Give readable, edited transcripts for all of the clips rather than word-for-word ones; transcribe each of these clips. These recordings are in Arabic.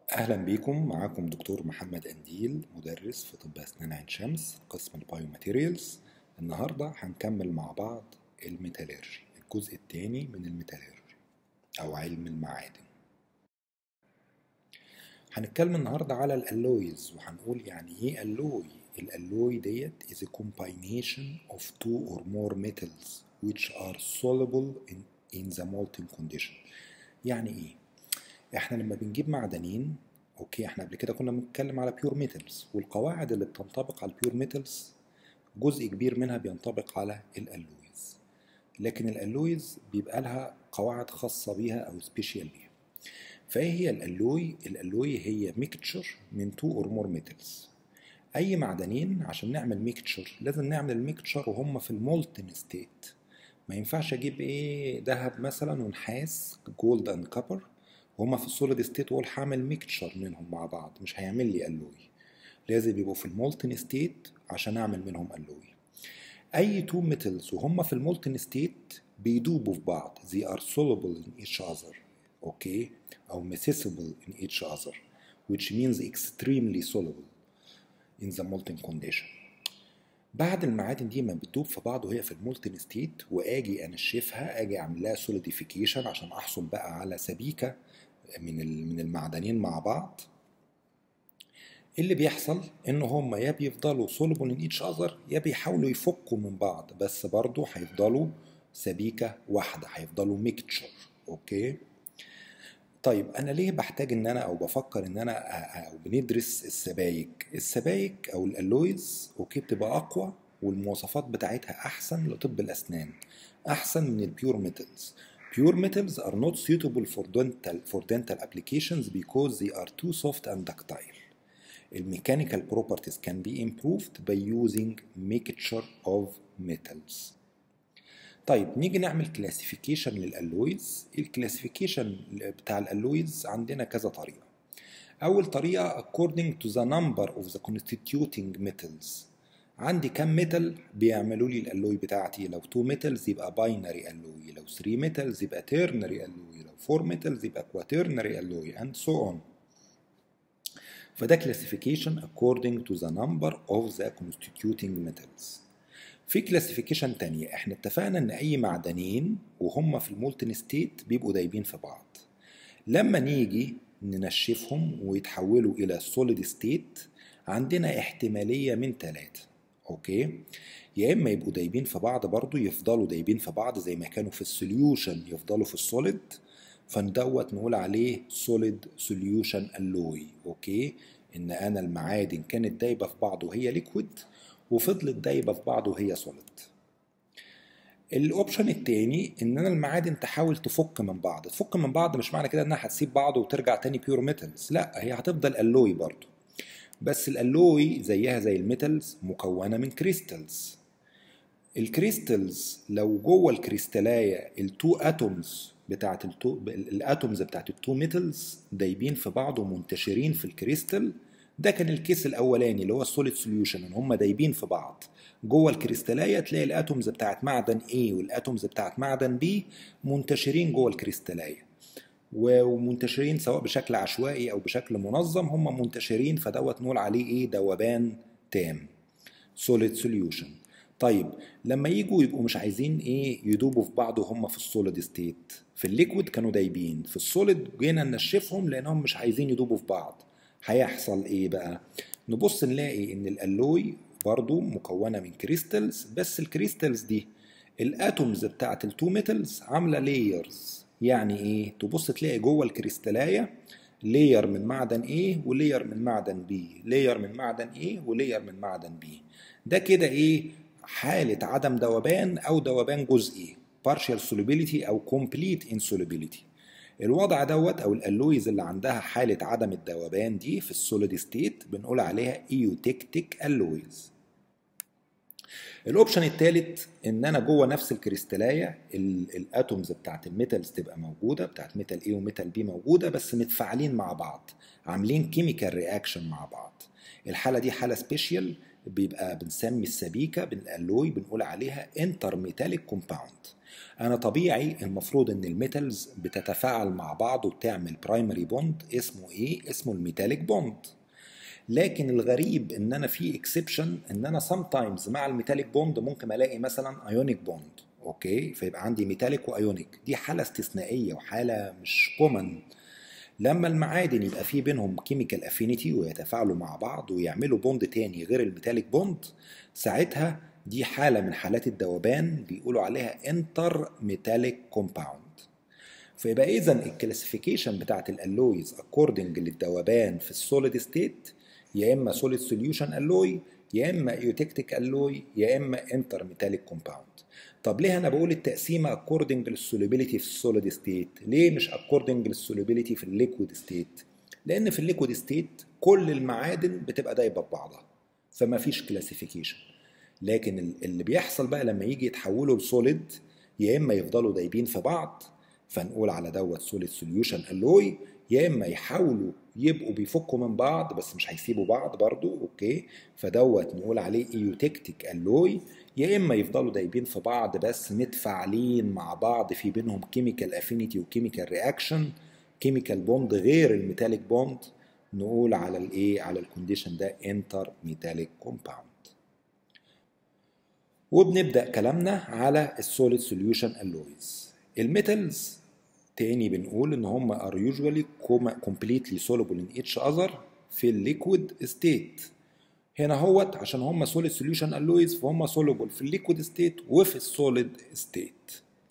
أهلا بيكم. معاكم دكتور محمد أنديل، مدرس في طب أسنان عين شمس قسم البايوماتيريالز. النهاردة هنكمل مع بعض الميتالورجي، الجزء الثاني من الميتالورجي أو علم المعادن. هنتكلم النهاردة على الألويز وهنقول يعني إيه ألوي. الألوي ديت is a combination of two or more metals which are soluble in the molten condition. يعني إيه؟ احنا لما بنجيب معدنين، اوكي، احنا قبل كده كنا بنتكلم على بيور ميتالز، والقواعد اللي بتنطبق على البيور ميتالز جزء كبير منها بينطبق على الالويز، لكن الالويز بيبقى لها قواعد خاصة بيها او سبيشال بيها. فايه هي الالوي؟ الالوي هي ميكتشر من تو اور مور ميتالز. اي معدنين عشان نعمل ميكتشر لازم نعمل الميكتشر وهم في المولتن ستيت. ما ينفعش اجيب ذهب مثلا ونحاس، جولد اند كوبر، وهما في السوليد ستيت، واقول هعمل ميكتشر منهم مع بعض، مش هيعمل لي الوي. لازم يبقوا في المولتن ستيت عشان اعمل منهم الوي. اي تو ميتالز وهما في المولتن ستيت بيدوبوا في بعض، they are soluble in each other، اوكي، او miscible in each other which means extremely soluble in the molten condition. بعد المعادن دي ما بتدوب في بعض وهي في المولتن ستيت، واجي انشفها، اجي اعمل لها سوليديفيكيشن عشان احصل بقى على سبيكه من المعدنين مع بعض. اللي بيحصل ان هم يا بيفضلوا soluble in each other يا بيحاولوا يفكوا من بعض، بس برضو هيفضلوا سبيكه واحده، هيفضلوا ميكتشر. اوكي، طيب انا ليه بحتاج ان انا او بفكر ان انا او بندرس السبايك او الالويز؟ اوكي، بتبقى اقوى والمواصفات بتاعتها احسن لطب الاسنان، احسن من البيور ميتالز. Pure metals are not suitable for dental applications because they are too soft and ductile. Mechanical properties can be improved by using mixture of metals. طيب نيجي نعمل كلاسيفيكيشن للالويز. الكلاسيفيكيشن بتاع الالويز عندنا كذا طريقة. أول طريقة according to the number of the constituting metals. عندي كم ميتال بيعملوا لي الالوي بتاعتي؟ لو 2 ميتالز يبقى باينري الوي، لو 3 ميتالز يبقى تيرنري الوي، لو 4 ميتالز يبقى كواترنري الوي and so on. فده classification according to the number of the constituting metals. في كلاسيفيكيشن تانية، احنا اتفقنا ان اي معدنين وهم في المولتن ستيت بيبقوا دايبين في بعض. لما نيجي ننشفهم ويتحولوا الى سوليد ستيت عندنا احتمالية من 3. اوكي، يا اما يبقوا دايبين في بعض برضو، يفضلوا دايبين في بعض زي ما كانوا في السوليوشن يفضلوا في السوليد، فندوت نقول عليه سوليد سوليوشن الوي. اوكي، ان انا المعادن كانت دايبه في بعض وهي ليكويد، وفضلت دايبه في بعض وهي سوليد. الاوبشن التاني ان انا المعادن تحاول تفك من بعض. تفك من بعض مش معنى كده انها هتسيب بعض وترجع تاني بيور ميتالز، لا، هي هتفضل الوي برضو، بس الالوي زيها زي الميتالز مكونه من كريستالز. الكريستالز لو جوه الكريستالايه التو اتومز بتاعت الاتومز بتاعت التو ميتالز دايبين في بعض ومنتشرين في الكريستال، ده كان الكيس الاولاني اللي هو السوليد سوليوشن، ان هم دايبين في بعض جوه الكريستالايه. تلاقي الاتومز بتاعت معدن A والاتومز بتاعت معدن B منتشرين جوه الكريستالايه، ومنتشرين سواء بشكل عشوائي او بشكل منظم، هم منتشرين، فدوت نقول عليه دوبان تام، سوليد سوليوشن. طيب لما يبقوا مش عايزين يدوبوا في بعض وهم في السوليد ستيت، في الليكويد كانوا دايبين، في السوليد جينا ننشفهم لانهم مش عايزين يدوبوا في بعض، هيحصل ايه بقى؟ نبص نلاقي ان الالوي برضو مكونة من كريستالز، بس الكريستالز دي الاتومز بتاعت التو ميتالز عاملة لايرز. يعني ايه؟ تبص تلاقي جوه الكريستالاية لاير من معدن A ولير من معدن B، لاير من معدن A ولير من معدن B. ده كده حالة عدم ذوبان او ذوبان جزئي، partial solubility او complete insolubility. الوضع دوت او الالويز اللي عندها حالة عدم الذوبان دي في السوليد ستيت بنقول عليها ايوتكتيك الويز. الاوبشن الثالث ان انا جوه نفس الكريستالايه الاتومز بتاعت الميتالز تبقى موجوده، بتاعت ميتال A وميتال B موجوده، بس متفاعلين مع بعض، عاملين كيميكال رياكشن مع بعض. الحاله دي حاله سبيشال، بيبقى بنسمي السبيكه بالالوي بنقول عليها انتر ميتاليك كومباوند. انا طبيعي المفروض ان الميتالز بتتفاعل مع بعض وتعمل برايمري بوند اسمه ايه؟ اسمه الميتاليك بوند. لكن الغريب ان انا في اكسبشن، ان انا sometimes مع الميتاليك بوند ممكن الاقي مثلا ايونيك بوند. اوكي، فيبقى عندي ميتاليك وايونيك، دي حاله استثنائيه وحاله مش كومن. لما المعادن يبقى في بينهم كيميكال افينيتي ويتفاعلوا مع بعض ويعملوا بوند تاني غير الميتاليك بوند، ساعتها دي حاله من حالات الذوبان بيقولوا عليها انتر ميتاليك كومباوند. فيبقى اذا الكلاسيفيكيشن بتاعت الالويز اكوردنج للذوبان في السوليد ستيت يا اما سوليد سوليوشن الوي، يا اما ايوتكتيك الوي، يا اما انتر ميتاليك كومباوند. طب ليه انا بقول التقسيمه اكوردنج للسوليبيليتي في السوليد ستيت؟ ليه مش اكوردنج للسوليبيليتي في الليكويد ستيت؟ لان في الليكويد ستيت كل المعادن بتبقى دايبه ببعضها، فما فيش كلاسيفيكيشن. لكن اللي بيحصل بقى لما يجي يتحولوا لسوليد، يا اما يفضلوا دايبين في بعض فنقول على دوت سوليد سوليوشن الوي، يا اما يحاولوا يبقوا بيفكوا من بعض بس مش هيسيبوا بعض برضو. اوكي، فدوت نقول عليه ايوتكتيك الوي، يا اما يفضلوا دايبين في بعض بس متفاعلين مع بعض في بينهم كيميكال افينيتي وكيميكال رياكشن، كيميكال بوند غير الميتاليك بوند، نقول على الايه، على الكونديشن ده انتر ميتاليك كومباوند. وبنبدا كلامنا على السوليد سوليوشن الويز. الميتالز تاني بنقول ان هم are usually completely soluble in each other في الليكويد ستيت. هنا هوت عشان هم solid solution alloys فهم soluble في الليكويد ستيت وفي السوليد ستيت.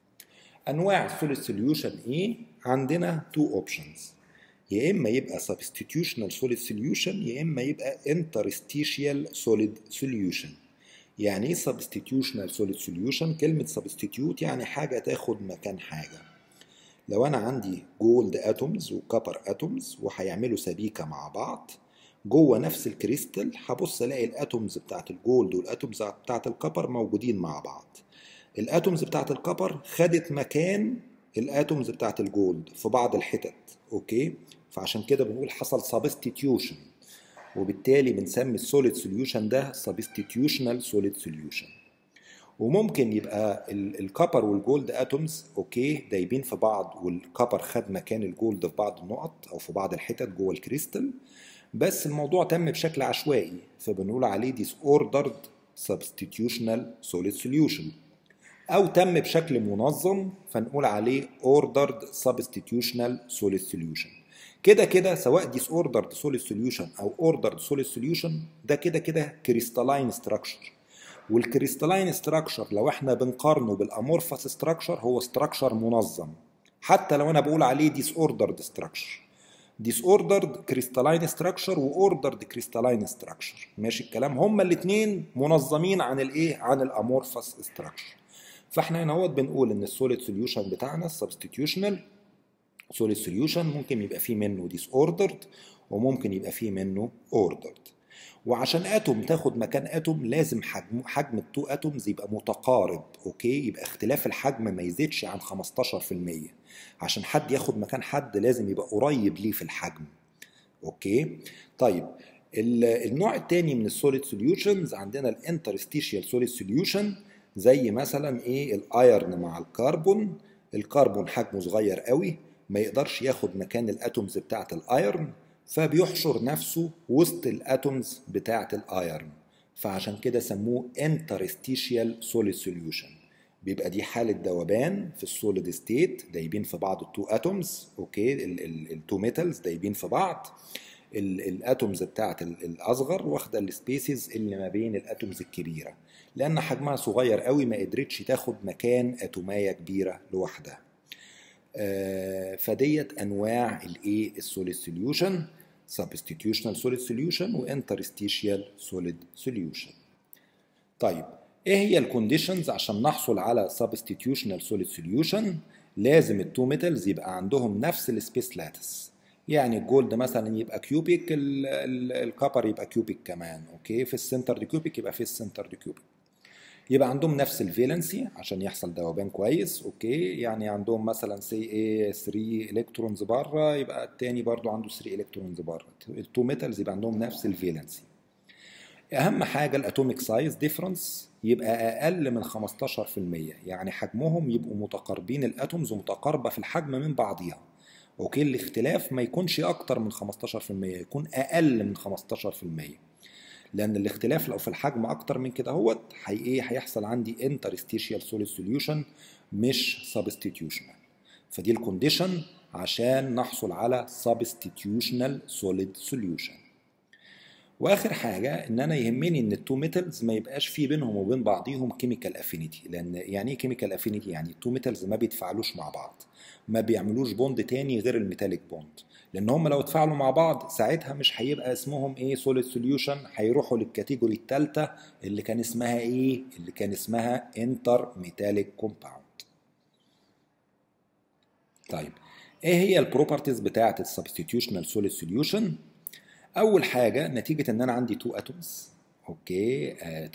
انواع السوليد سوليوشن ايه؟ عندنا two options، يا اما يبقى substitutional solid solution يا اما يبقى interstitial solid solution. يعني ايه substitutional solid solution؟ كلمة substitute يعني حاجة تاخد مكان حاجة. لو انا عندي جولد اتومز وكبر اتومز وهيعملوا سبيكه مع بعض جوه نفس الكريستال، هبص الاقي الاتومز بتاعت الجولد والاتومز بتاعت الكبر موجودين مع بعض. الاتومز بتاعت الكبر خدت مكان الاتومز بتاعت الجولد في بعض الحتت. اوكي، فعشان كده بنقول حصل سبستيتيوشن، وبالتالي بنسمي السوليد سوليوشن ده سبستيتيوشنال سوليد سوليوشن. وممكن يبقى الكبر والجولد اتومز اوكي دايبين في بعض، والكبر خد مكان الجولد في بعض النقط او في بعض الحتت جوه الكريستال، بس الموضوع تم بشكل عشوائي فبنقول عليه disordered substitutional solid solution، او تم بشكل منظم فنقول عليه ordered substitutional solid solution. كده كده سواء disordered solid solution او ordered solid solution ده كده كده crystalline structure، والكريستالاين ستراكشر لو احنا بنقارنه بالامورفس ستراكشر هو ستراكشر منظم، حتى لو انا بقول عليه ديس اوردرد ستراكشر. ديس اوردرد كريستالاين ستراكشر واوردرد كريستالاين ستراكشر، ماشي الكلام، هما الاثنين منظمين عن الايه، عن الامورفس ستراكشر. فاحنا هنا اهوت بنقول ان السوليد سوليوشن بتاعنا السبستيتيوشنال سوليد سوليوشن ممكن يبقى فيه منه ديس اوردرد وممكن يبقى فيه منه اوردرد. وعشان اتوم تاخد مكان اتوم لازم حجم التو اتومز يبقى متقارب. اوكي، يبقى اختلاف الحجم ما يزيدش عن 15%. عشان حد ياخد مكان حد لازم يبقى قريب ليه في الحجم. اوكي، طيب النوع الثاني من السوليد سوليوشنز عندنا الانترستيشيال سوليد سوليوشن، زي مثلا ايه الايرن مع الكربون. الكربون حجمه صغير قوي ما يقدرش ياخد مكان الاتومز بتاعه الايرن، فبيحشر نفسه وسط الاتومز بتاعه الايرن، فعشان كده سموه interstitial solid solution. بيبقى دي حالة ذوبان في السوليد ستيت دايبين في بعض التو اتومز. اوكي، التو ميتالز دايبين في بعض، الاتومز بتاعه الاصغر واخده السبيسز اللي ما بين الاتومز الكبيره، لان حجمها صغير قوي ما قدرتش تاخد مكان اتوميه كبيره لوحدها. فديت انواع الايه السوليد سوليوشن، substitutional solid solution وانترستيشيال solid solution. طيب ايه هي الكونديشنز عشان نحصل على substitutional solid solution؟ لازم التو ميتالز يبقى عندهم نفس السبيس لاتس، يعني الجولد مثلا يبقى كيوبيك، الكابر يبقى كيوبيك كمان. اوكي، في السنتر دي كيوبيك يبقى في السنتر دي كيوبيك، يبقى عندهم نفس الفالنسي عشان يحصل ذوبان كويس. اوكي، يعني عندهم مثلا سي ايه 3 الكترونز بره، يبقى التاني برضو عنده 3 الكترونز بره. التو ميتالز يبقى عندهم نفس الفالنسي. اهم حاجه الاتوميك سايز ديفرنس يبقى اقل من 15%، يعني حجمهم يبقوا متقاربين، الاتومز متقاربه في الحجم من بعضيها. اوكي، الاختلاف ما يكونش اكتر من 15%، يكون اقل من 15%، لان الاختلاف لو في الحجم اكتر من كده هيحصل عندي interstitial solid solution مش substitutional. فدي الكونديشن عشان نحصل على substitutional solid solution. واخر حاجه ان انا يهمني ان التو ميتالز ما يبقاش في بينهم وبين بعضيهم كيميكال افينيتي. لان يعني ايه كيميكال افينيتي؟ يعني التو ميتالز ما بيتفاعلوش مع بعض، ما بيعملوش بوند تاني غير الميتاليك بوند، لان هم لو اتفاعلوا مع بعض ساعتها مش هيبقى اسمهم ايه سوليد سوليوشن، هيروحوا للكاتيجوري الثالثه اللي كان اسمها ايه، اللي كان اسمها انتر ميتاليك كومباوند. طيب ايه هي البروبرتيز بتاعه السبستيتيوشنال سوليد سوليوشن؟ اول حاجه نتيجه ان انا عندي تو اتومز، اوكي،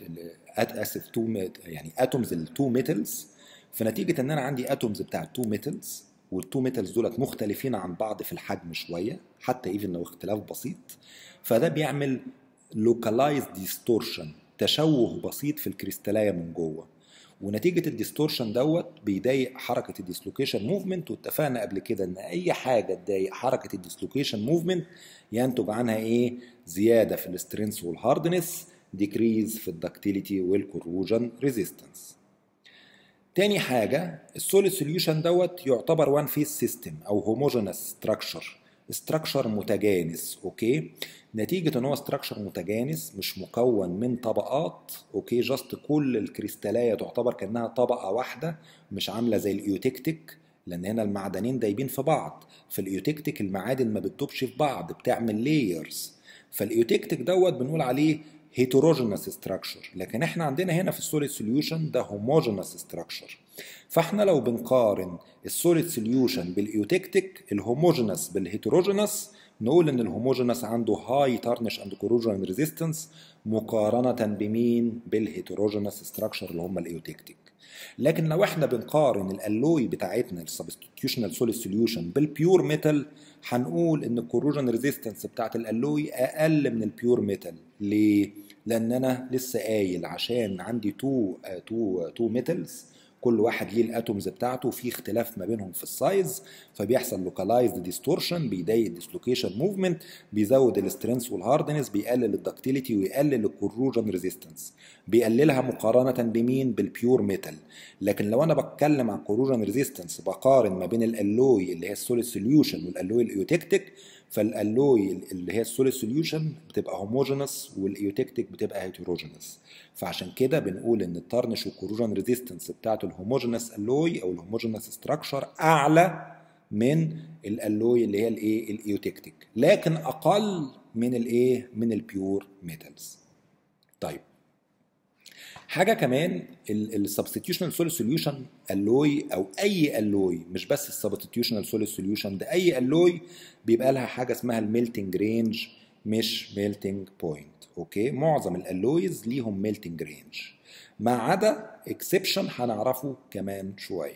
اسف يعني اتومز التو ميتالز، فنتيجه ان انا عندي اتومز بتاع التو ميتالز، والتو ميتالز دولت مختلفين عن بعض في الحجم شويه حتى ايفن لو اختلاف بسيط، فده بيعمل localized distortion، تشوه بسيط في الكريستاليه من جوه، ونتيجه الديستورشن دوت بيضايق حركه الديسلوكيشن موفمنت. واتفقنا قبل كده ان اي حاجه تضايق حركه الديسلوكيشن موفمنت ينتج عنها ايه؟ زياده في السترينث والهاردنس، ديكريز في الدكتيليتي والكوروجن ريزيستنس. تاني حاجه السوليد سوليوشن دوت يعتبر وان فيس سيستم او هوموجينس ستراكشر متجانس، اوكي، نتيجة ان هو ستراكشر متجانس مش مكون من طبقات، اوكي، جاست كل الكريستالية تعتبر كأنها طبقة واحدة، مش عاملة زي الايوتكتيك، لان هنا المعدنين دايبين في بعض، في الايوتكتيك المعادن ما بتدوبش في بعض، بتعمل لايرز، فالايوتكتيك دوت بنقول عليه هيتروجينس ستراكشر، لكن احنا عندنا هنا في السوليد سوليوشن ده هوموجينس ستراكشر. فاحنا لو بنقارن السوليد سوليوشن بالايوتكتيك، الهوموجينس بالهيتروجينس، نقول ان الهوموجينس عنده هاي تارنش اند كوروجن ريزيستنس مقارنه بمين؟ بالهيتروجينس ستراكشر اللي هم الايوتكتيك. لكن لو احنا بنقارن الالوي بتاعتنا السبستيتيوشنال سوليد سوليوشن بالبيور ميتال، هنقول ان الكوروجن ريزيستنس بتاعت الالوي اقل من البيور ميتال. ليه؟ لان انا لسه قايل عشان عندي تو ميتالز، كل واحد ليه الاتومز بتاعته وفي اختلاف ما بينهم في السايز، فبيحصل لوكالايزد ديستورشن، بيضايق الديسلوكيشن موفمنت، بيزود السترينث والهاردنس، بيقلل الدكتيليتي ويقلل الكوروجن ريزيستنس، بيقللها مقارنه بمين؟ بالبيور ميتال. لكن لو انا بتكلم عن كوروجن ريزيستنس بقارن ما بين الالوي اللي هي السوليد سوليوشن والالوي الايوتكتيك، فالالوي اللي هي السوليد سوليوشن بتبقى هوموجينس والايوتكتيك بتبقى هيتروجينس. فعشان كده بنقول ان التارنش والكوروجن ريزيستنس بتاعت الهوموجينس الوي او الهوموجينس ستراكشر اعلى من الالوي اللي هي الايه؟ الايوتكتيك، لكن اقل من الايه؟ من البيور ميتالز. طيب حاجه كمان، السبستيتيوشنال سوليد سوليوشن الوي او اي الوي، مش بس السبستيتيوشنال سوليد سوليوشن، ده اي الوي بيبقى لها حاجه اسمها الميلتنج رينج مش ميلتنج بوينت، اوكي، معظم الالويز ليهم ميلتنج رينج ما عدا اكسبشن هنعرفه كمان شويه.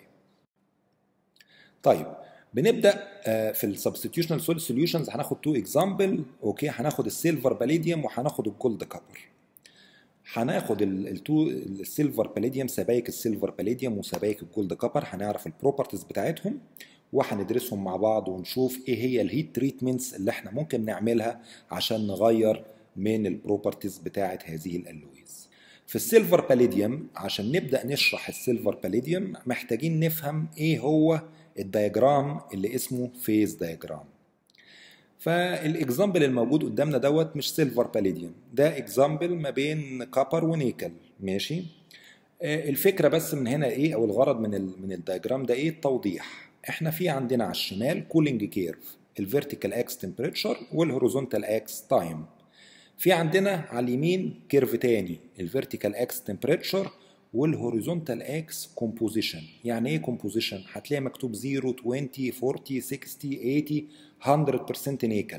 طيب بنبدا في السبستيتيوشنال سوليد سوليوشنز هناخد تو اكزامبل، اوكي، هناخد السيلفر باليديوم وهناخد الجولد كابر. هناخد السيلفر باليديوم، سبائك السيلفر باليديوم وسبائك الجولد كابر، هنعرف البروبرتيز بتاعتهم وهندرسهم مع بعض ونشوف ايه هي الهيت تريتمنتس اللي احنا ممكن نعملها عشان نغير من البروبرتيز بتاعت هذه الالويز. في السيلفر باليديوم عشان نبدا نشرح السيلفر باليديوم محتاجين نفهم ايه هو الدياجرام اللي اسمه فيز دياجرام. فالاكزامبل الموجود قدامنا دوت مش سيلفر باليديوم، ده اكزامبل ما بين كابر ونيكل، ماشي. الفكره بس من هنا ايه، او الغرض من الدياجرام ده ايه؟ التوضيح. احنا في عندنا على الشمال كولينج كيرف، الفيرتيكال اكس تمبريتشر والهوريزونتال اكس تايم. في عندنا على اليمين كيرف تاني، الفيرتيكال اكس تمبريتشر والهوريزونتال اكس كومبوزيشن. يعني ايه كومبوزيشن؟ هتلاقي مكتوب 0 20 40 60 80 100% نيكل.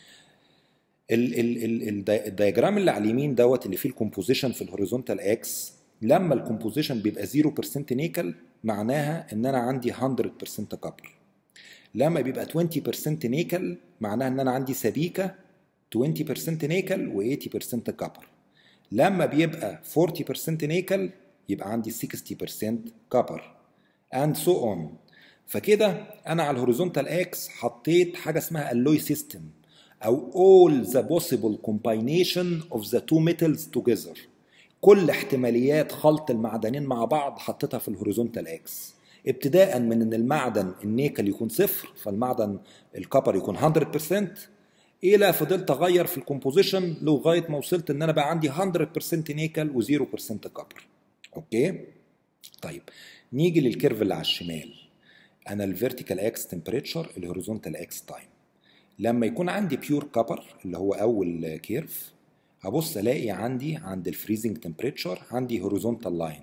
الدياجرام اللي على اليمين دوت اللي فيه الكومبوزيشن في الهوريزونتال اكس، لما الكومبوزيشن بيبقى 0% نيكل معناها ان انا عندي 100% كابر. لما بيبقى 20% نيكل معناها ان انا عندي سبيكه 20% نيكل و80% كابر. لما بيبقى 40% نيكل يبقى عندي 60% كبر and so on. فكده انا على الهوريزونتال اكس حطيت حاجه اسمها alloy system او all the possible combination of the two metals together. كل احتماليات خلط المعدنين مع بعض حطيتها في الهوريزونتال اكس، ابتداء من ان المعدن النيكل يكون صفر، فالمعدن الكبر يكون 100%، الى فضلت اغير في الكومبوزيشن لغايه ما وصلت ان انا بقى عندي 100% نيكل و0% كبر. اوكي؟ طيب نيجي للكيرف اللي على الشمال. انا الفيرتيكال اكس تمبريتشر، الهوريزونتال اكس تايم. لما يكون عندي بيور كبر اللي هو اول كيرف، هبص الاقي عندي عند الفريزنج تمبريتشر عندي هوريزونتال لاين.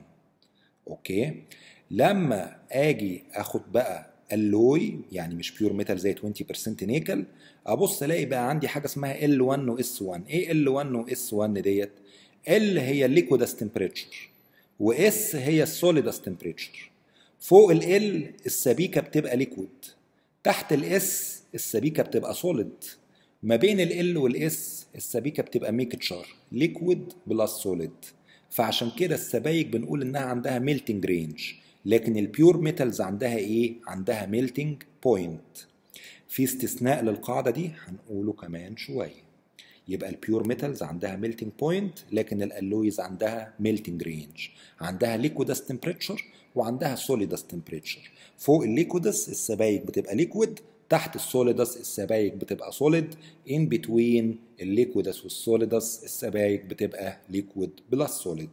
اوكي؟ لما اجي اخد بقى الوي يعني مش بيور ميتال زي 20% نيكل، ابص الاقي بقى عندي حاجه اسمها L1 و S1. ايه L1 و S1 ديت؟ L هي الليكويدس تمبريتشر واس هي السوليدس تمبريتشر. فوق ال السبيكه بتبقى ليكويد، تحت الاس السبيكه بتبقى سوليد، ما بين ال والاس السبيكه بتبقى ميكتشر ليكويد بلس سوليد. فعشان كده السبايك بنقول انها عندها ميلتنج رينج، لكن البيور ميتالز عندها ايه؟ عندها ميلتنج بوينت. في استثناء للقاعده دي هنقوله كمان شويه. يبقى البيور ميتالز عندها ميلتنج بوينت، لكن الالويز عندها ميلتنج رينج، عندها ليكويدس تمبريتشر وعندها سوليدس تمبريتشر. فوق الليكويدس السبايك بتبقى ليكويد، تحت السوليدس السبايك بتبقى سوليد، ان بتوين الليكويدس والسوليدس السبايك بتبقى ليكويد بلس سوليد.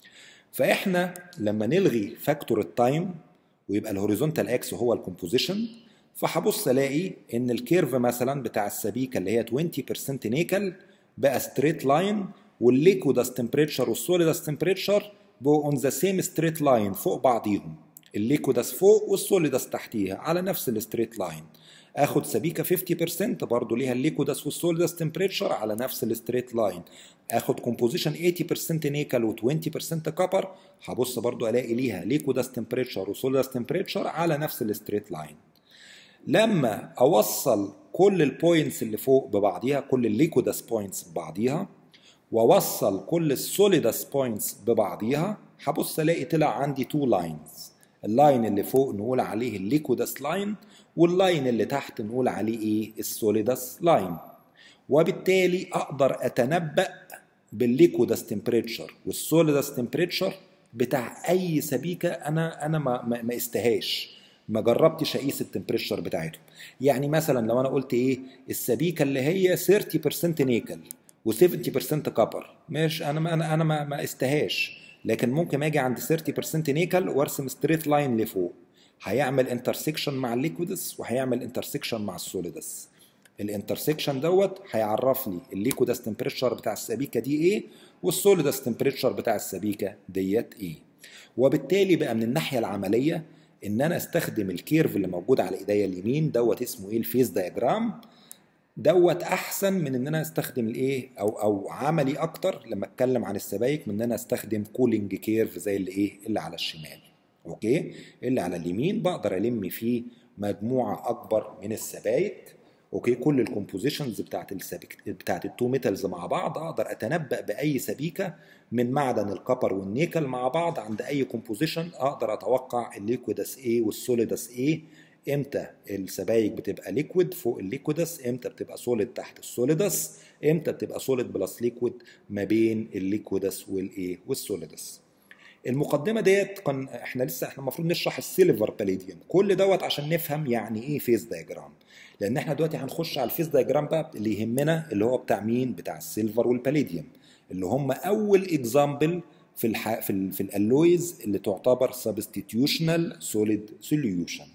فاحنا لما نلغي فاكتور التايم ويبقى الهوريزونتال اكس هو الكومبوزيشن، فهبص الاقي ان الكيرف مثلا بتاع السبيكه اللي هي 20% نيكل بقى ستريت لاين، والليكويدس تمبريتشر والسوليدس تمبريتشر بقوا اون ذا سيم ستريت لاين فوق بعضيهم، الليكويدس فوق والسوليدس تحتيها على نفس الستريت لاين. اخد سبيكه 50% برضو ليها الليكويدس والسوليدس تمبريتشر على نفس الستريت لاين. اخد كومبوزيشن 80% نيكل و20% كبر، هبص برضو الاقي ليها ليكويدس تمبريتشر وسوليدس تمبريتشر على نفس الستريت لاين. لما اوصل كل البوينتس اللي فوق ببعضيها، كل الليكويدس بوينتس ببعضيها، واوصل كل السوليدس بوينتس ببعضيها، هبص الاقي طلع عندي تو لاينز. اللاين اللي فوق نقول عليه الليكويدس لاين، واللاين اللي تحت نقول عليه ايه؟ السوليدس لاين. وبالتالي اقدر اتنبأ بالليكويدس تمبريتشر والسوليدس تمبريتشر بتاع اي سبيكه انا ما استهاش، ما جربتش اقيس التمبريتشر بتاعتهم. يعني مثلا لو انا قلت ايه؟ السبيكه اللي هي 30% نيكل و70% كبر، مش انا ما استهاش، لكن ممكن اجي عند 30% نيكل وارسم ستريت لاين لفوق، هيعمل انترسكشن مع الليكويدس وهيعمل انترسكشن مع السوليدس. الانترسكشن دوت هيعرف لي الليكويدس تمبريتشر بتاع السبيكه دي ايه، والسوليدس تمبريتشر بتاع السبيكه ديت ايه. وبالتالي بقى من الناحيه العمليه ان انا استخدم الكيرف اللي موجود على ايديا اليمين دوت اسمه ايه؟ الفيز دايجرام دوت، احسن من ان انا استخدم الايه او عملي اكتر لما اتكلم عن السبايك من ان انا استخدم كولينج كيرف زي اللي ايه؟ اللي على الشمال. اوكي؟ اللي على اليمين بقدر الم فيه مجموعه اكبر من السبايك. اوكي؟ كل الكومبوزيشنز بتاعت التو ميتالز مع بعض اقدر اتنبأ باي سبيكه من معدن الكبر والنيكل مع بعض. عند اي كومبوزيشن اقدر اتوقع الليكويدس ايه والسوليدس ايه، امتى السبايك بتبقى ليكويد فوق الليكويدس، امتى بتبقى سوليد تحت السوليدس، امتى بتبقى سوليد بلس ليكويد ما بين الليكويدس والايه؟ والسوليدس. المقدمه ديت احنا المفروض نشرح السيلفر باليديوم، كل دوت عشان نفهم يعني ايه فيز دايجرام، لان احنا دلوقتي هنخش على الفيز دايجرام بقى اللي يهمنا، اللي هو بتاع مين؟ بتاع السيلفر والباليديوم، اللي هم اول اكزامبل في الالويز اللي تعتبر سبستيتيوشنال سوليد سوليوشن.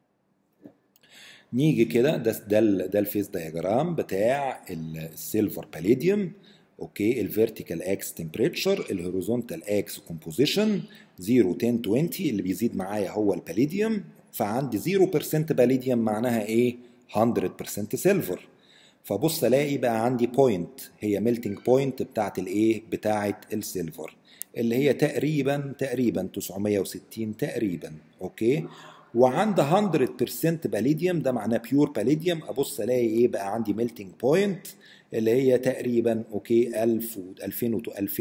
نيجي كده، ده الفيز دايجرام بتاع السيلفر باليديوم. اوكي؟ الفيرتيكال اكس تمبريتشر، الهوريزونتال اكس كومبوزيشن 0 10 20، اللي بيزيد معايا هو الباليديوم، فعندي 0% باليديوم معناها ايه؟ 100% سيلفر. فبص الاقي بقى عندي بوينت هي ميلتنج بوينت بتاعت الايه؟ بتاعت السيلفر، اللي هي تقريبا 960 تقريبا. اوكي؟ وعند 100% باليديوم، ده معناه بيور باليديوم، ابص الاقي ايه بقى عندي ميلتنج بوينت اللي هي تقريبا اوكي 1000 و 2000 و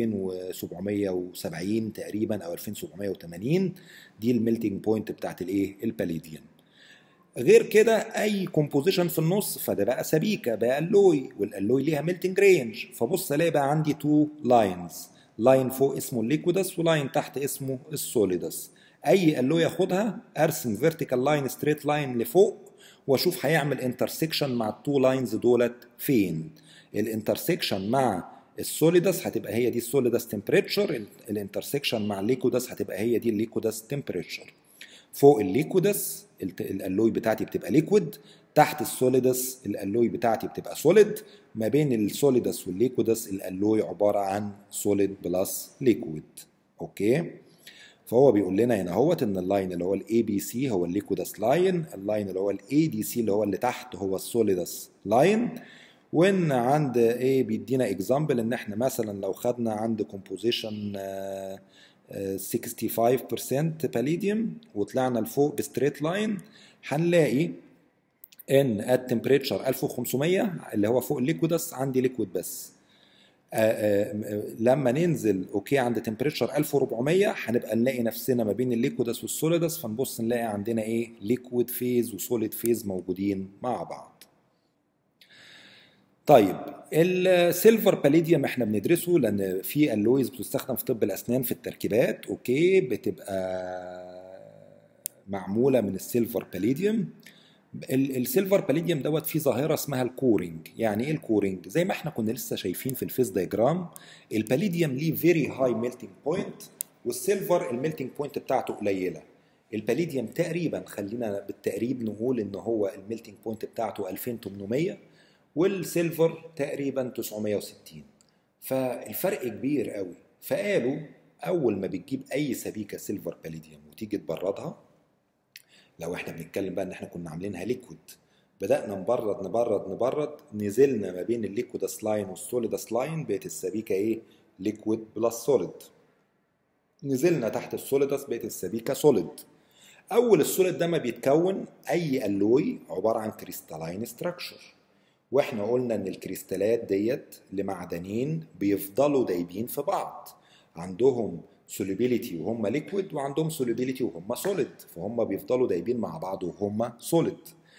2770 تقريبا او 2780. دي الميلتنج بوينت بتاعت الايه الباليديوم. غير كده اي كومبوزيشن في النص فده بقى سبيكه، بقى الوي، والالوي ليها ميلتنج رينج. فبص الاقي بقى عندي تو لاينز، لاين فوق اسمه الليكويدس ولاين تحت اسمه السوليدس. اي الوي اخدها ارسم فيرتيكال لاين ستريت لاين لفوق واشوف هيعمل انترسكشن مع التو لاينز دولت فين. الانترسكشن مع السوليدس هتبقى هي دي السوليدس تمبريتشر، الانترسكشن مع الليكويدس هتبقى هي دي الليكويدس تمبريتشر. فوق الليكودس الالوي بتاعتي بتبقى ليكويد، تحت السوليدس الالوي بتاعتي بتبقى سوليد، ما بين السوليدس والليكودس الالوي عباره عن سوليد بلس ليكويد. اوكي، فهو بيقول لنا هنا اهوت ان اللاين اللي هو الاي بي سي هو الليكودس لاين، اللاين اللي هو الاي دي سي اللي هو اللي تحت هو السوليدس لاين. وان عند ايه بيدينا اكزامبل ان احنا مثلا لو خدنا عند كومبوزيشن 65% باليديوم وطلعنا لفوق بستريت لاين، هنلاقي ان التمبريتشر 1500 اللي هو فوق الليكودس عندي ليكويد بس. لما ننزل اوكي عند تمبريتشر 1400 هنبقى نلاقي نفسنا ما بين الليكودس والسوليدس، فنبص نلاقي عندنا ايه ليكويد فيز وسوليد فيز موجودين مع بعض. طيب السيلفر باليديوم احنا بندرسه لان في الويز بتستخدم في طب الاسنان في التركيبات، اوكي، بتبقى معموله من السيلفر باليديوم. السيلفر باليديوم دوت فيه ظاهره اسمها الكورينج. يعني ايه الكورينج؟ زي ما احنا كنا لسه شايفين في الفيز دايجرام، الباليديوم ليه فيري هاي ميلتنج بوينت والسيلفر الميلتنج بوينت بتاعته قليله. الباليديوم تقريبا خلينا بالتقريب نقول ان هو الميلتنج بوينت بتاعته 2800 والسيلفر تقريبا 960، فالفرق كبير قوي. فقالوا اول ما بتجيب اي سبيكه سيلفر باليديوم وتيجي تبردها، لو احنا بنتكلم بقى ان احنا كنا عاملينها ليكويد، بدأنا نبرد نبرد نبرد، نزلنا ما بين الليكويدس لاين والسوليدس لاين، بقت السبيكه ايه ليكويد بلس سوليد. نزلنا تحت السوليدس بقت السبيكه سوليد. اول السوليد ده ما بيتكون اي الوي عباره عن كريستالاين ستراكشر، واحنا قلنا ان الكريستالات ديت لمعدنين بيفضلوا دايبين في بعض، عندهم سوليبيليتي وهم ليكويد وعندهم سوليبيليتي وهم سوليد، فهم بيفضلوا دايبين مع بعض وهم سوليد.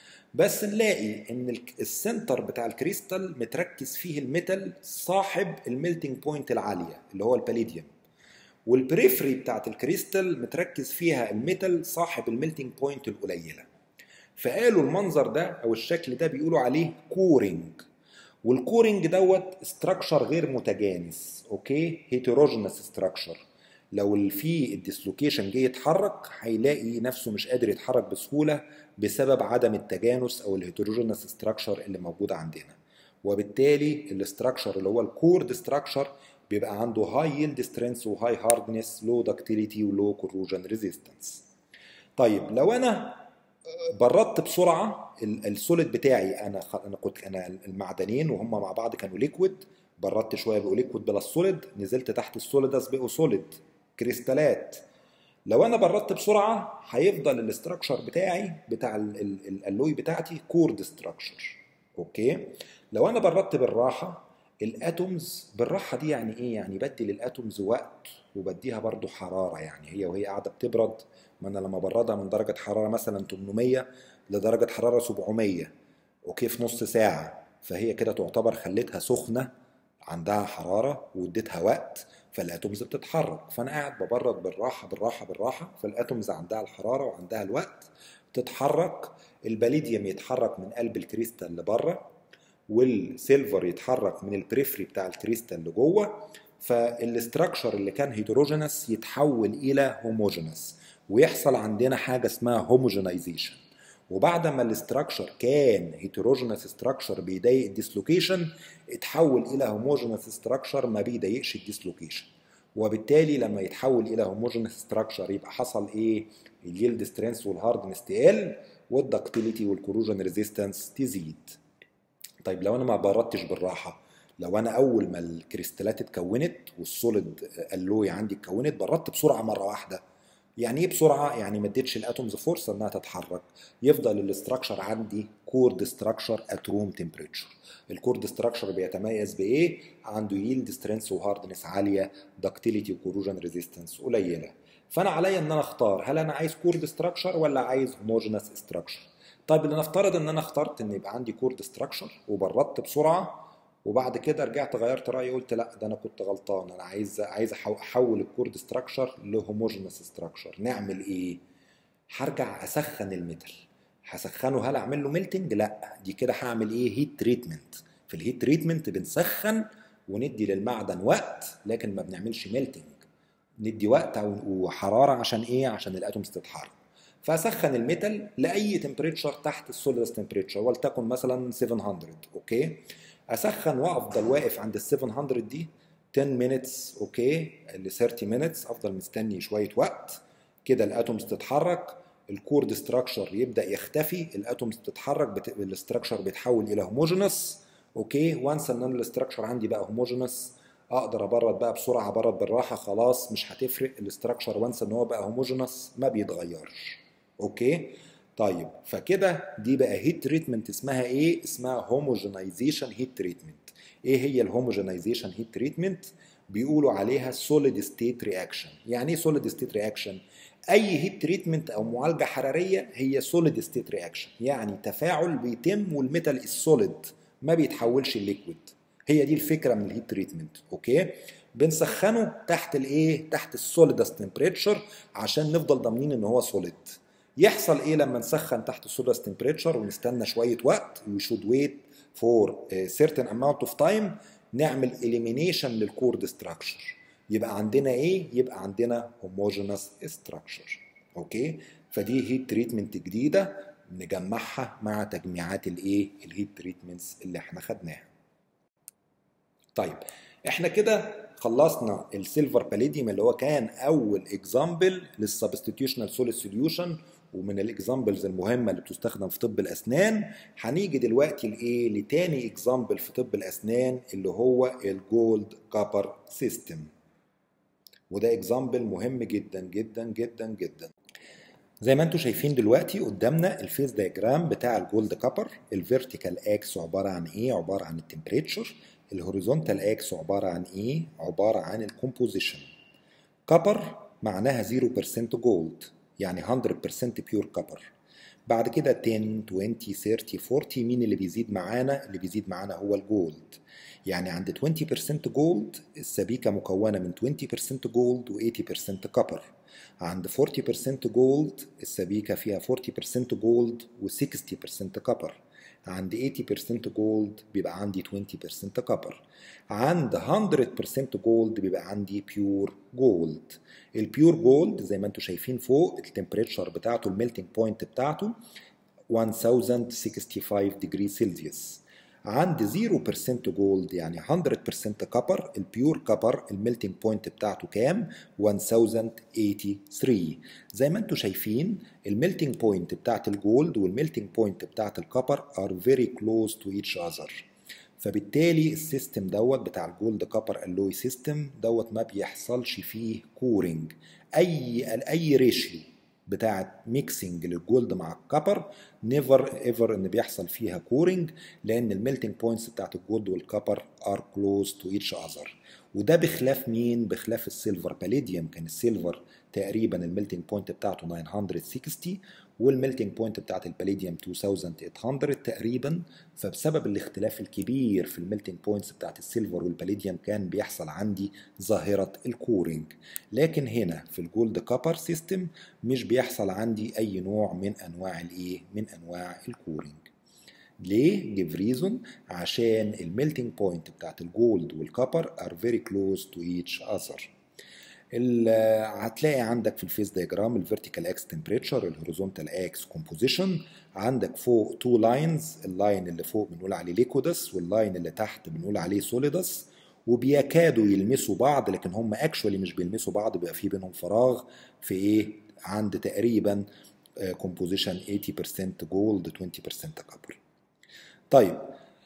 بس نلاقي ان السنتر بتاع الكريستال متركز فيه الميتال صاحب الميلتنج بوينت العاليه اللي هو الباليديوم، والبريفري بتاعت الكريستال متركز فيها الميتال صاحب الميلتنج بوينت القليله. فقالوا المنظر ده او الشكل ده بيقولوا عليه كورينج. والكورينج دوت استراكشر غير متجانس، اوكي، هيتروجينس استراكشر. لو في الديسلوكيشن جه يتحرك هيلاقي نفسه مش قادر يتحرك بسهوله بسبب عدم التجانس او الهيتروجينس استراكشر اللي موجود عندنا. وبالتالي الاستراكشر اللي هو الكورد استراكشر بيبقى عنده هاي يلد سترينث وهاي هاردنس، لو دكتيليتي ولو كوروجن ريزيستنس. طيب لو انا بردت بسرعه السوليد بتاعي، انا المعدنين وهم مع بعض كانوا ليكويد، بردت شويه بقوا ليكويد بلا السوليد، نزلت تحت السوليدس بقوا سوليد كريستالات. لو انا بردت بسرعه هيفضل الاستراكشر بتاعي بتاع الالوي بتاعتي كورد استراكشر، اوكي. لو انا بردت بالراحه الاتومز بالراحه دي يعني ايه؟ يعني بدي للاتومز وقت وبديها برضو حراره، يعني هي وهي قاعده بتبرد، ما انا لما بردها من درجه حراره مثلا 800 لدرجه حراره 700 اوكي في نص ساعه، فهي كده تعتبر خليتها سخنه عندها حراره واديتها وقت، فالاتومز بتتحرك. فانا قاعد ببرد بالراحه بالراحه بالراحه، فالاتومز عندها الحراره وعندها الوقت تتحرك. الباليديوم يتحرك من قلب الكريستال لبره، والسيلفر يتحرك من البريفري بتاع الكريستال لجوه، فالاستراكشر اللي كان هيدروجينس يتحول الى هوموجينس ويحصل عندنا حاجه اسمها هوموجينايزيشن. وبعد ما الاستراكشر كان هيتروجينس استراكشر بيضايق الديسلوكيشن، اتحول الى هوموجينس استراكشر ما بيضايقش الديسلوكيشن. وبالتالي لما يتحول الى هوموجينس استراكشر يبقى حصل ايه؟ اليلد سترينث والهاردنس تقل والدكتيليتي والكوروجن ريزيستنس تزيد. طيب لو انا ما بردتش بالراحه، لو انا اول ما الكريستالات اتكونت والسوليد الوي عندي اتكونت بردت بسرعه مره واحده، يعني ايه بسرعه؟ يعني ما اديتش الاتومز فرصه انها تتحرك، يفضل الاستراكشر عندي كورد ستراكشر ات روم تمبريتشر. الكورد ستراكشر بيتميز بايه؟ عنده ييلد سترينث وهاردنس عاليه، دكتيليتي وكوروجن ريزيستنس قليله. فانا عليا ان انا اختار هل انا عايز كورد ستراكشر ولا عايز هوموجينس ستراكشر. طيب لنفترض ان انا اخترت ان يبقى عندي كورد ستراكشر وبردت بسرعه، وبعد كده رجعت غيرت رايي قلت لا ده انا كنت غلطان، انا عايز احول الكورد ستراكشر لهوموجينس ستراكشر. نعمل ايه؟ هرجع اسخن الميتال. هسخنه، هل اعمل له ميلتنج؟ لا، دي كده هعمل ايه؟ هيت تريتمنت. في الهيت تريتمنت بنسخن وندي للمعدن وقت، لكن ما بنعملش ميلتنج. ندي وقت وحراره عشان ايه؟ عشان الاتومز تتحرك. فاسخن الميتال لاي تمبريتشر تحت السوليدس تمبريتشر، ولتكن مثلا 700. اوكي، اسخن وافضل واقف عند ال 700 دي 10 minutes. اوكي، ل 30 minutes افضل مستني شويه وقت كده الاتومز تتحرك، الكورد ستراكشر يبدا يختفي، الاتومز تتحرك، الاستراكشر بيتحول الى هوموجينس. اوكي، وانس ان الاستراكشر عندي بقى هوموجينس، اقدر ابرد بقى بسرعه، ابرد بالراحه، خلاص مش هتفرق الاستراكشر، وانس ان هو بقى هوموجينس ما بيتغيرش. اوكي، طيب فكده دي بقى هيت تريتمنت اسمها ايه؟ اسمها هوموجينايزيشن هيت تريتمنت. ايه هي الهوموجينايزيشن هيت تريتمنت؟ بيقولوا عليها سوليد ستيت رياكشن. يعني ايه سوليد ستيت رياكشن؟ اي هيت تريتمنت او معالجه حراريه هي سوليد ستيت رياكشن، يعني تفاعل بيتم والميتال السوليد ما بيتحولش لليكويد. هي دي الفكره من الهيت تريتمنت. اوكي، بنسخنه تحت الايه؟ تحت السوليدس تمبريتشر عشان نفضل ضامنين ان هو سوليد. يحصل ايه لما نسخن تحت السوليدس تمبريتشر ونستنى شويه وقت؟ we should wait for a certain amount of time، نعمل elimination للكورد ستراكشر. يبقى عندنا ايه؟ يبقى عندنا homogeneous structure. اوكي، فدي هيت تريتمنت جديده نجمعها مع تجميعات الايه؟ الهيت تريتمنتس اللي احنا خدناها. طيب احنا كده خلصنا السيلفر باليديوم اللي هو كان اول اكزامبل للسبستيتيوشنال سوليد سوليوشن، ومن الاكزامبلز المهمه اللي بتستخدم في طب الاسنان. هنيجي دلوقتي لايه؟ لتاني اكزامبل في طب الاسنان اللي هو الجولد كابر سيستم، وده اكزامبل مهم جدا جدا جدا جدا. زي ما انتم شايفين دلوقتي قدامنا الفيز دايجرام بتاع الجولد كابر. الفيرتيكال اكس عباره عن ايه؟ عباره عن التمبريتشر. الهوريزونتال اكس عباره عن ايه؟ عباره عن الكومبوزيشن. كابر معناها 0% جولد، يعني 100% بيور كابر. بعد كده 10 20 30 40، مين اللي بيزيد معانا؟ اللي بيزيد معانا هو الجولد. يعني عند 20% جولد السبيكة مكونة من 20% جولد و 80% كابر. عند 40% جولد السبيكة فيها 40% جولد و 60% كابر. عند 80% جولد بيبقى عندي 20% كابر. عند 100% جولد بيبقى عندي بيور جولد. البيور جولد زي ما انتم شايفين فوق التمبريتشر بتاعته، الميلتنج بوينت بتاعته 1065 degree سيلسيوس. عند 0% جولد يعني 100% كبر، البيور كبر الميلتنج بوينت بتاعته كام؟ 1083. زي ما انتم شايفين الميلتنج بوينت بتاعت الجولد والميلتنج بوينت بتاعت الكبر are very close to each other. فبالتالي السيستم دوت بتاع الجولد كابر الوي سيستم دوت ما بيحصلش فيه كورنج. اي ريشيو بتاعت ميكسنج للجولد مع الكابر نيفر ايفر ان بيحصل فيها كورنج، لان الميلتنج بوينتس بتاعت الجولد والكابر ار كلوز تو ايتش اذر. وده بخلاف مين؟ بخلاف السيلفر باليديوم. كان السيلفر تقريبا الميلتنج بوينت بتاعته 960 والميلتنج بوينت بتاعت الباليديوم 2800 تقريبا. فبسبب الاختلاف الكبير في الميلتنج بوينتس بتاعت السيلفر والباليديوم كان بيحصل عندي ظاهرة الكورينج. لكن هنا في الجولد كابر سيستم مش بيحصل عندي اي نوع من انواع الايه؟ من انواع الكورينج. ليه؟ جيف ريزون. عشان الميلتنج بوينت بتاعت الجولد والكابر ار فيري كلوز تو ايتش اذر. هتلاقي عندك في الفيز دايجرام الفيرتيكال اكس تمبريتشر، الهوريزونتال اكس كومبوزيشن. عندك فوق تو لاينز، اللاين اللي فوق بنقول عليه ليكودس واللاين اللي تحت بنقول عليه سوليدس، وبيكادوا يلمسوا بعض لكن هم اكشولي مش بيلمسوا بعض، بيبقى في بينهم فراغ في ايه؟ عند تقريبا كومبوزيشن 80% جولد 20% كابر. طيب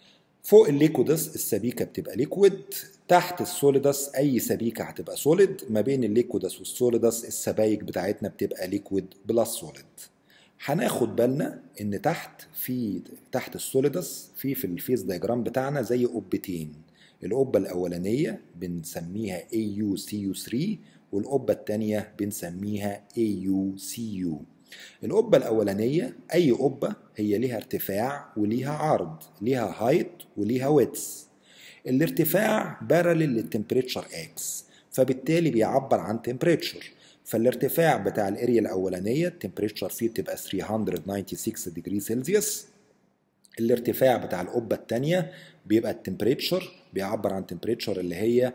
فوق الليكودس السبيكه بتبقى ليكويد، تحت السوليدس اي سبيكه هتبقى سوليد، ما بين الليكودس والسوليدس السبايك بتاعتنا بتبقى ليكويد بلس سوليد. هناخد بالنا ان تحت السوليدس في الفيز دايجرام بتاعنا زي قبتين، القبه الاولانيه بنسميها AuCu3 والقبه الثانيه بنسميها AuCu. القبه الاولانيه اي قبه هي ليها ارتفاع وليها عرض، ليها هايت وليها ويدث. الارتفاع بارلل للتمبريتشر اكس، فبالتالي بيعبر عن تمبريتشر. فالارتفاع بتاع الاريا الاولانيه التمبريتشر فيه بتبقى 396 ديجري سلسيوس. الارتفاع بتاع القبه الثانيه بيبقى التمبريتشر بيعبر عن تمبريتشر اللي هي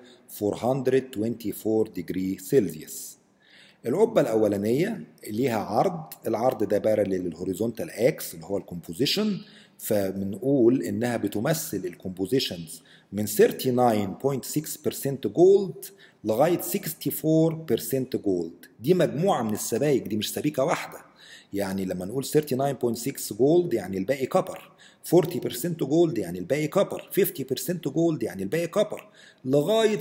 424 ديجري سلسيوس. القبه الاولانيه ليها عرض، العرض ده بارلل للهوريزونتال اكس اللي هو الكومبوزيشن، فبنقول انها بتمثل الكومبوزيشنز من 39.6% جولد لغايه 64% جولد. دي مجموعه من السبائك، دي مش سبيكه واحده. يعني لما نقول 39.6 جولد يعني الباقي كبر، 40% جولد يعني الباقي كبر، 50% جولد يعني الباقي كبر، لغايه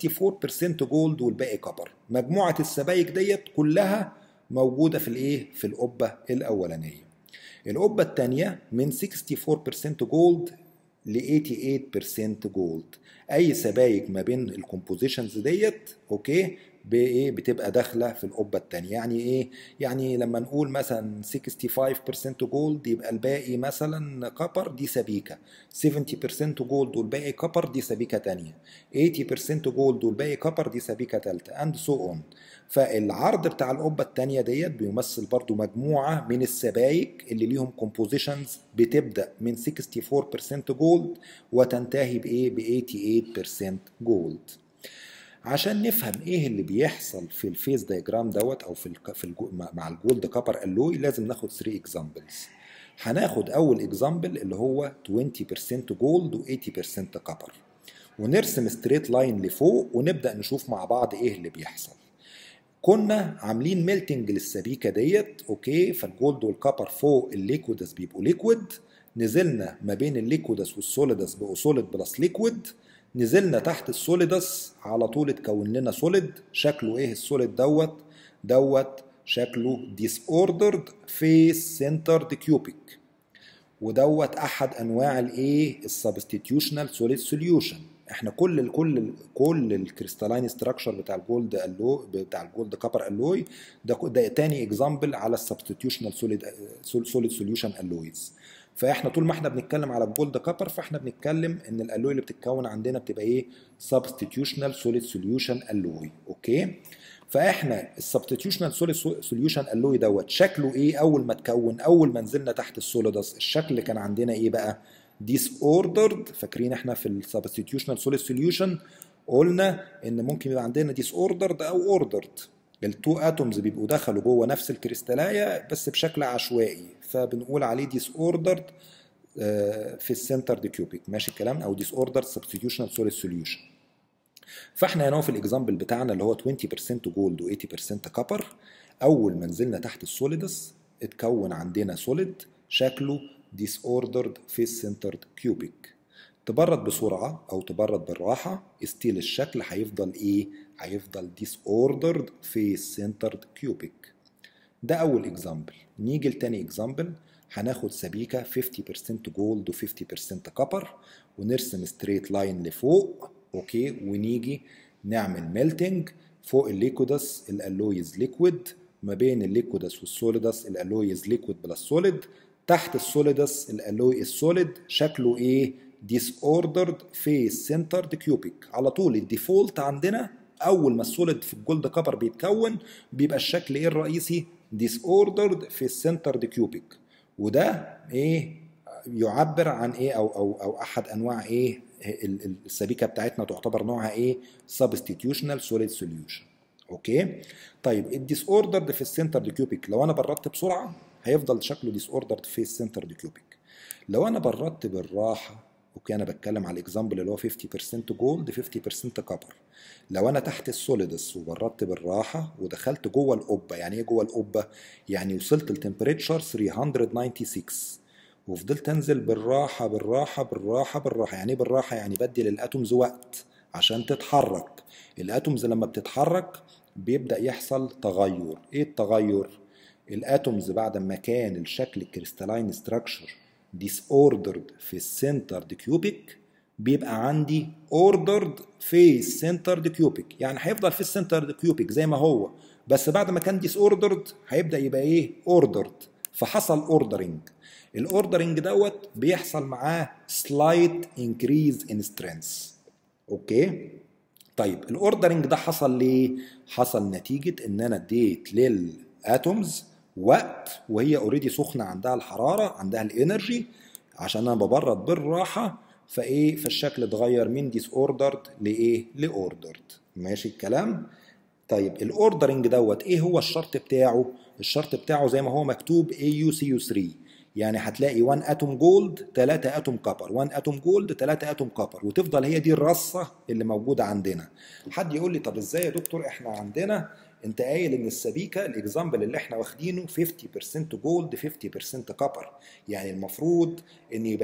64% جولد والباقي كبر. مجموعه السبائك ديت كلها موجوده في القبه الاولانيه. القبه الثانيه من 64% جولد ل 88% جولد. اي سبايك ما بين الكومبوزيشنز ديت اوكي بتبقى داخله في القبه الثانيه. يعني ايه؟ يعني لما نقول مثلا 65% جولد يبقى الباقي مثلا كبر، دي سبيكه. 70% جولد والباقي كبر، دي سبيكه ثانيه. 80% جولد والباقي كبر، دي سبيكه ثالثه اند سو اون. فالعرض بتاع القبه الثانيه ديت بيمثل برضو مجموعه من السبايك اللي ليهم كومبوزيشنز بتبدا من 64% جولد وتنتهي ب 88% جولد. عشان نفهم ايه اللي بيحصل في الفيز دايجرام دوت او مع الجولد كابر الوي لازم ناخد 3 اكزامبلز. هناخد اول اكزامبل اللي هو 20% جولد و 80% كابر، ونرسم ستريت لاين لفوق ونبدا نشوف مع بعض ايه اللي بيحصل. كنا عاملين ميلتنج للسبيكه ديت اوكي، فالجولد والكابر فوق الليكودس بيبقوا ليكويد، نزلنا ما بين الليكودس والسوليدس بقوا سوليد بلس ليكويد، نزلنا تحت السوليدس على طول اتكون لنا سوليد. شكله ايه السوليد دوت شكله ديس اوردرد فيس سنترد كيوبيك، ودوت احد انواع الايه السبستيتيوشنال سوليد سوليوشن. احنا كل الكريستالاين ستراكشر بتاع الجولد كابر الوي ده تاني اكزامبل على السبستيتيوشنال سوليد سوليوشن الويز. فاحنا طول ما احنا بنتكلم على الجولد كابر فاحنا بنتكلم ان الالوي اللي بتتكون عندنا بتبقى ايه؟ سبستيتيوشنال سوليد سوليوشن الوي. اوكي، فاحنا السبستيتيوشنال سوليد سوليوشن الوي دوت شكله ايه اول ما اتكون؟ اول ما نزلنا تحت السوليدس الشكل اللي كان عندنا ايه بقى؟ ديس اوردرد. فاكرين احنا في السبستيتيوشنال سوليد سوليوشن قلنا ان ممكن يبقى عندنا ديس اوردرد او اوردرد، التو اتومز بيبقوا دخلوا جوه نفس الكريستاليه بس بشكل عشوائي، فبنقول عليه ديس اوردرد في السنتر دي كيوبيك. ماشي الكلام؟ او ديس اوردرد سبستيتيوشنال سوليد سوليوشن. فاحنا هنا في الاكزامبل بتاعنا اللي هو 20% جولد و 80% كابر، اول ما نزلنا تحت السوليدس اتكون عندنا سوليد شكله ديس اوردرد في السنترد كيوبيك. تبرد بسرعه او تبرد بالراحه ستيل الشكل هيفضل ايه؟ هيفضل ديس اوردرد في السنترد كيوبيك. ده اول اكزامبل. نيجي لتاني اكزامبل، هناخد سبيكه 50% جولد و 50% كابر ونرسم ستريت لاين لفوق اوكي، ونيجي نعمل ميلتنج فوق الليكودس الالويز ليكويد، ما بين الليكودس والسوليدس الالويز ليكويد بلس سوليد، تحت السوليدس الالوي السوليد شكله ايه؟ ديس اوردرد في السنترد كيوبيك. على طول الديفولت عندنا اول ما السوليد في الجولد كابر بيتكون بيبقى الشكل ايه الرئيسي؟ ديس اوردرد في السنترد كيوبيك. وده ايه يعبر عن ايه او احد انواع ايه السبيكه بتاعتنا تعتبر نوعها ايه؟ سبستيتيوشنال سوليد سوليوشن. اوكي طيب الديس اوردرد في السنتر كيوبيك لو انا بردت بسرعه هيفضل شكله ديس اوردرد في السنتر كيوبيك. لو انا بردت بالراحه اوكي، انا بتكلم على الاكزامبل اللي هو 50% جولد 50% كابر، لو انا تحت السوليدس وبردت بالراحه ودخلت جوه القبه، يعني ايه جوه القبه؟ يعني وصلت لتمبريتشر 396 وفضلت انزل بالراحه بالراحه بالراحه بالراحه. يعني ايه بالراحه؟ يعني بدي للاتومز وقت عشان تتحرك. الاتومز لما بتتحرك بيبدا يحصل تغير. ايه التغير؟ الاتومز بعد ما كان الشكل الكريستالاين ستراكشر ديس اوردرد في السنترد كيوبيك، بيبقى عندي اوردرد في السنترد كيوبيك. يعني هيفضل في السنترد كيوبيك زي ما هو، بس بعد ما كان ديس اوردرد هيبدا يبقى ايه؟ اوردرد. فحصل اوردرنج. الاوردرنج دوت بيحصل معاه سلايت انكريز ان سترينث. اوكي. طيب الاوردرنج ده حصل ليه؟ حصل نتيجه ان انا اديت للاتومز وقت وهي اوريدي سخنه، عندها الحراره، عندها الانرجي، عشان انا ببرد بالراحه. فايه؟ فالشكل اتغير من ديس اوردرد لايه؟ لاوردرد. ماشي الكلام؟ طيب الاوردرنج دوت ايه هو الشرط بتاعه؟ الشرط بتاعه زي ما هو مكتوب AuCu3. يعني هتلاقي 1 اتوم جولد 3 اتوم كوبر، 1 اتوم جولد 3 اتوم كوبر، وتفضل هي دي الرصه اللي موجوده عندنا. حد يقول لي طب ازاي يا دكتور احنا عندنا انت قايل ان السبيكه الاكزامبل اللي احنا واخدينه 50% جولد 50% كوبر، يعني المفروض ان يبقى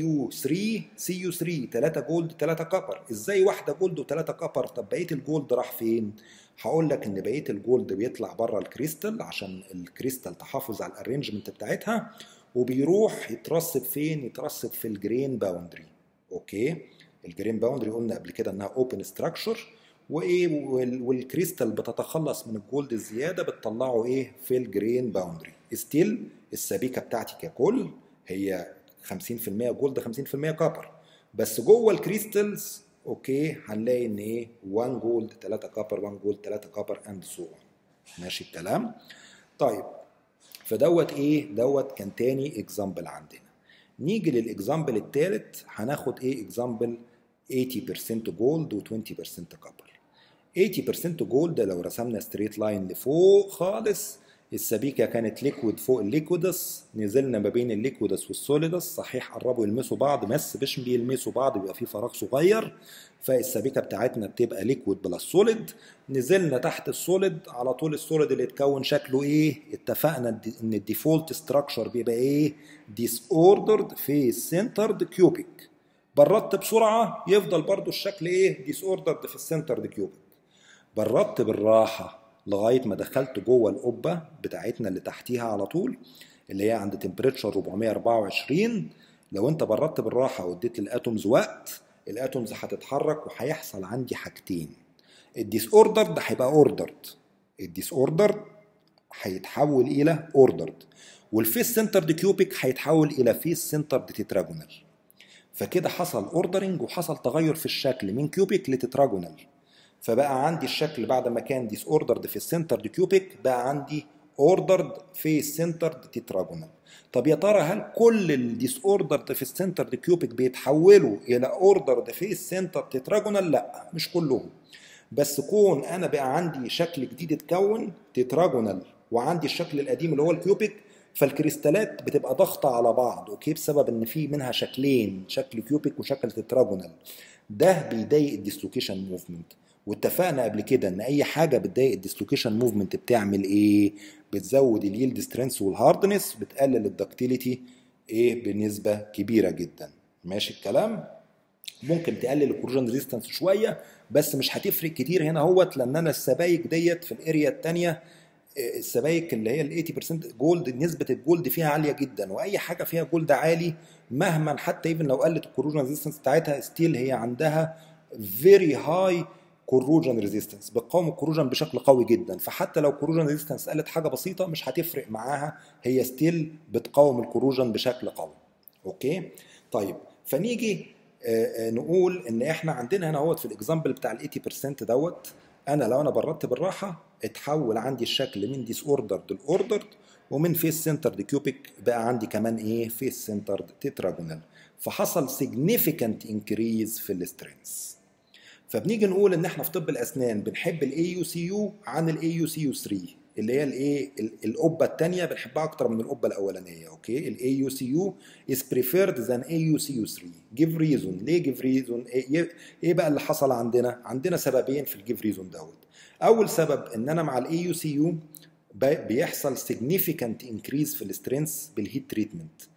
AU3 CU3 3 جولد 3 كوبر، ازاي واحده جولد و3 كوبر؟ طب بقيه الجولد راح فين؟ هقول لك ان بقيه الجولد بيطلع بره الكريستال عشان الكريستال تحافظ على الارينجمنت بتاعتها، وبيروح يترسب فين؟ يترسب في الجرين باوندري. اوكي. الجرين باوندري قلنا قبل كده انها اوبن ستراكشر، وايه والكريستال بتتخلص من الجولد الزياده بتطلعه ايه؟ في الجرين باوندري. ستيل السبيكه بتاعتي ككل هي 50% جولد 50% كوبر، بس جوه الكريستالز اوكي هنلاقي ان ايه؟ 1 جولد 3 كوبر 1 جولد 3 كوبر اند سو اون. ماشي الكلام؟ طيب فدوت ايه؟ دوت كان تاني اكزامبل عندنا. نيجي للاكزامبل التالت، هناخد ايه؟ اكزامبل 80% جولد و20% كوبر. 80% جولد لو رسمنا ستريت لاين لفوق خالص، السبيكه كانت ليكويد فوق الليكويدس، نزلنا ما بين الليكويدس والسوليدس، صحيح قربوا يلمسوا بعض بس مش بيلمسوا بعض، بيبقى في فراغ صغير، فالسبيكه بتاعتنا بتبقى ليكويد بلس سوليد. نزلنا تحت السوليد، على طول السوليد اللي اتكون شكله ايه؟ اتفقنا ان الديفولت ستراكشر بيبقى ايه؟ ديس اوردرد في السنترد كيوبيك. بردت بسرعه يفضل برضو الشكل ايه؟ ديس اوردرد في السنترد كيوبيك. بردت بالراحة لغاية ما دخلت جوه القبة بتاعتنا اللي تحتيها على طول، اللي هي عند تمبريتشر 424. لو انت بردت بالراحة واديت للاتومز وقت، الاتومز هتتحرك وهيحصل عندي حاجتين. الديس اوردر ده هيبقى اوردرد، الديس اوردر هيتحول الى اوردرد، والفيس سنترد كيوبيك هيتحول الى فيس سنترد تتراجونال. فكده حصل اوردرنج وحصل تغير في الشكل من كيوبيك لتتراجونال. فبقى عندي الشكل بعد ما كان ديس اوردرد في السنترد كيوبيك بقى عندي اوردرد في السنترد تتراجونال. طب يا ترى هل كل الديس اوردرد في السنترد كيوبيك بيتحولوا الى اوردرد في السنترد تتراجونال؟ لا مش كلهم. بس كون انا بقى عندي شكل جديد اتكون تتراجونال وعندي الشكل القديم اللي هو الكيوبيك، فالكريستالات بتبقى ضغطة على بعض اوكي، بسبب ان في منها شكلين، شكل كيوبيك وشكل تتراجونال. ده بيضايق الديسلوكيشن موفمنت، واتفقنا قبل كده ان اي حاجه بتضايق الديسلوكيشن موفمنت بتعمل ايه؟ بتزود اليلد سترينث والهاردنس، بتقلل الدكتيليتي ايه؟ بنسبه كبيره جدا. ماشي الكلام؟ ممكن تقلل الكوروجن ريزيستنس شويه بس مش هتفرق كتير هنا اهوت، لان انا السبايك ديت في الاريا الثانيه، السبايك اللي هي ال 80% جولد نسبه الجولد فيها عاليه جدا، واي حاجه فيها جولد عالي مهما حتى ايفن لو قلت الكوروجن ريزيستنس بتاعتها ستيل هي عندها فيري هاي كوروجن ريزيستنس، بتقاوم الكوروجن بشكل قوي جدا. فحتى لو الكوروجن ريزيستنس قلت حاجه بسيطه مش هتفرق معاها، هي ستيل بتقاوم الكوروجن بشكل قوي. اوكي. طيب فنيجي نقول ان احنا عندنا هنا اهوت في الاكزامبل بتاع ال 80% دوت، انا لو انا بردت بالراحه اتحول عندي الشكل من ديس اوردرد لاوردرد، ومن فيس سنترد كيوبيك بقى عندي كمان ايه؟ فيس سنترد تتراجونال. فحصل significant increase في السترينث. فبنيجي نقول ان احنا في طب الاسنان بنحب الاي يو سي يو عن الاي يو سي يو 3، اللي هي الايه؟ القبه الثانيه بنحبها اكتر من القبه الاولانيه. اوكي. الاي يو سي يو is preferred than اي يو سي يو 3. give reason. ليه give reason؟ ايه بقى اللي حصل عندنا؟ عندنا سببين في الجيف ريزون دوت. اول سبب ان انا مع الاي يو سي يو بيحصل significant increase في السترينث بالهيت تريتمنت.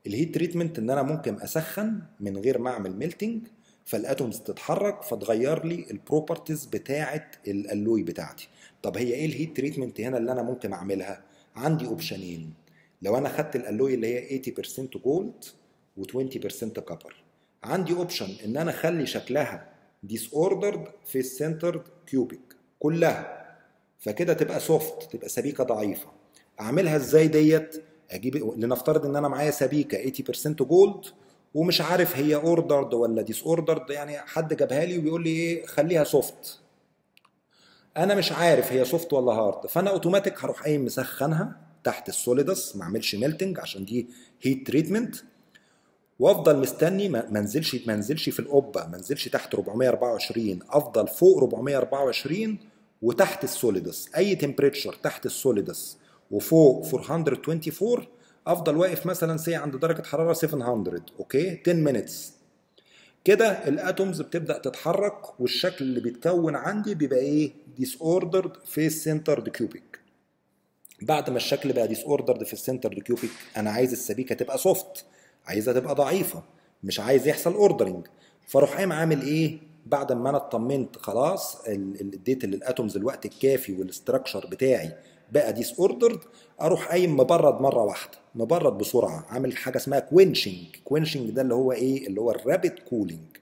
الهيت تريتمنت ان انا ممكن اسخن من غير ما اعمل ميلتنج، فالاتومز تتحرك فتغير لي البروبرتيز بتاعه الالوي بتاعتي. طب هي ايه الهيت تريتمنت هنا اللي انا ممكن اعملها؟ عندي اوبشنين. لو انا خدت الالوي اللي هي 80% جولد و20% كبر، عندي اوبشن ان انا اخلي شكلها ديس اوردرد في السنترد كيوبيك كلها، فكده تبقى سوفت، تبقى سبيكه ضعيفه. اعملها ازاي ديت؟ اجيب، لنفترض ان انا معايا سبيكه 80% جولد ومش عارف هي اوردرد ولا ديس اوردرد، يعني حد جابها لي وبيقول لي ايه خليها سوفت، انا مش عارف هي سوفت ولا هارد، فانا اوتوماتيك هروح قايم مسخنها تحت السوليدس، ما اعملش ميلتنج عشان دي هيت تريتمنت، وافضل مستني ما انزلش في القبه، ما انزلش تحت 424، افضل فوق 424 وتحت السوليدس، اي تمبريتشر تحت السوليدس وفوق 424 افضل واقف مثلا سي عند درجه حراره 700. اوكي 10 مينتس كده الاتومز بتبدا تتحرك، والشكل اللي بيتكون عندي بيبقى ايه؟ ديس اوردرد في السنتر كيوبيك. بعد ما الشكل بقى ديس اوردرد في السنتر كيوبيك، انا عايز السبيكه تبقى سوفت، عايزها تبقى ضعيفه، مش عايز يحصل اوردرنج. فاروح قايم عامل ايه؟ بعد ما انا اطمنت خلاص اديت للاتومز الوقت الكافي والاستراكشر بتاعي بقى ديس اوردرد، اروح قايم مبرد مره واحده، مبرد بسرعه، عامل حاجه اسمها كوينشنج. كوينشنج ده اللي هو ايه؟ اللي هو الرابid كولينج.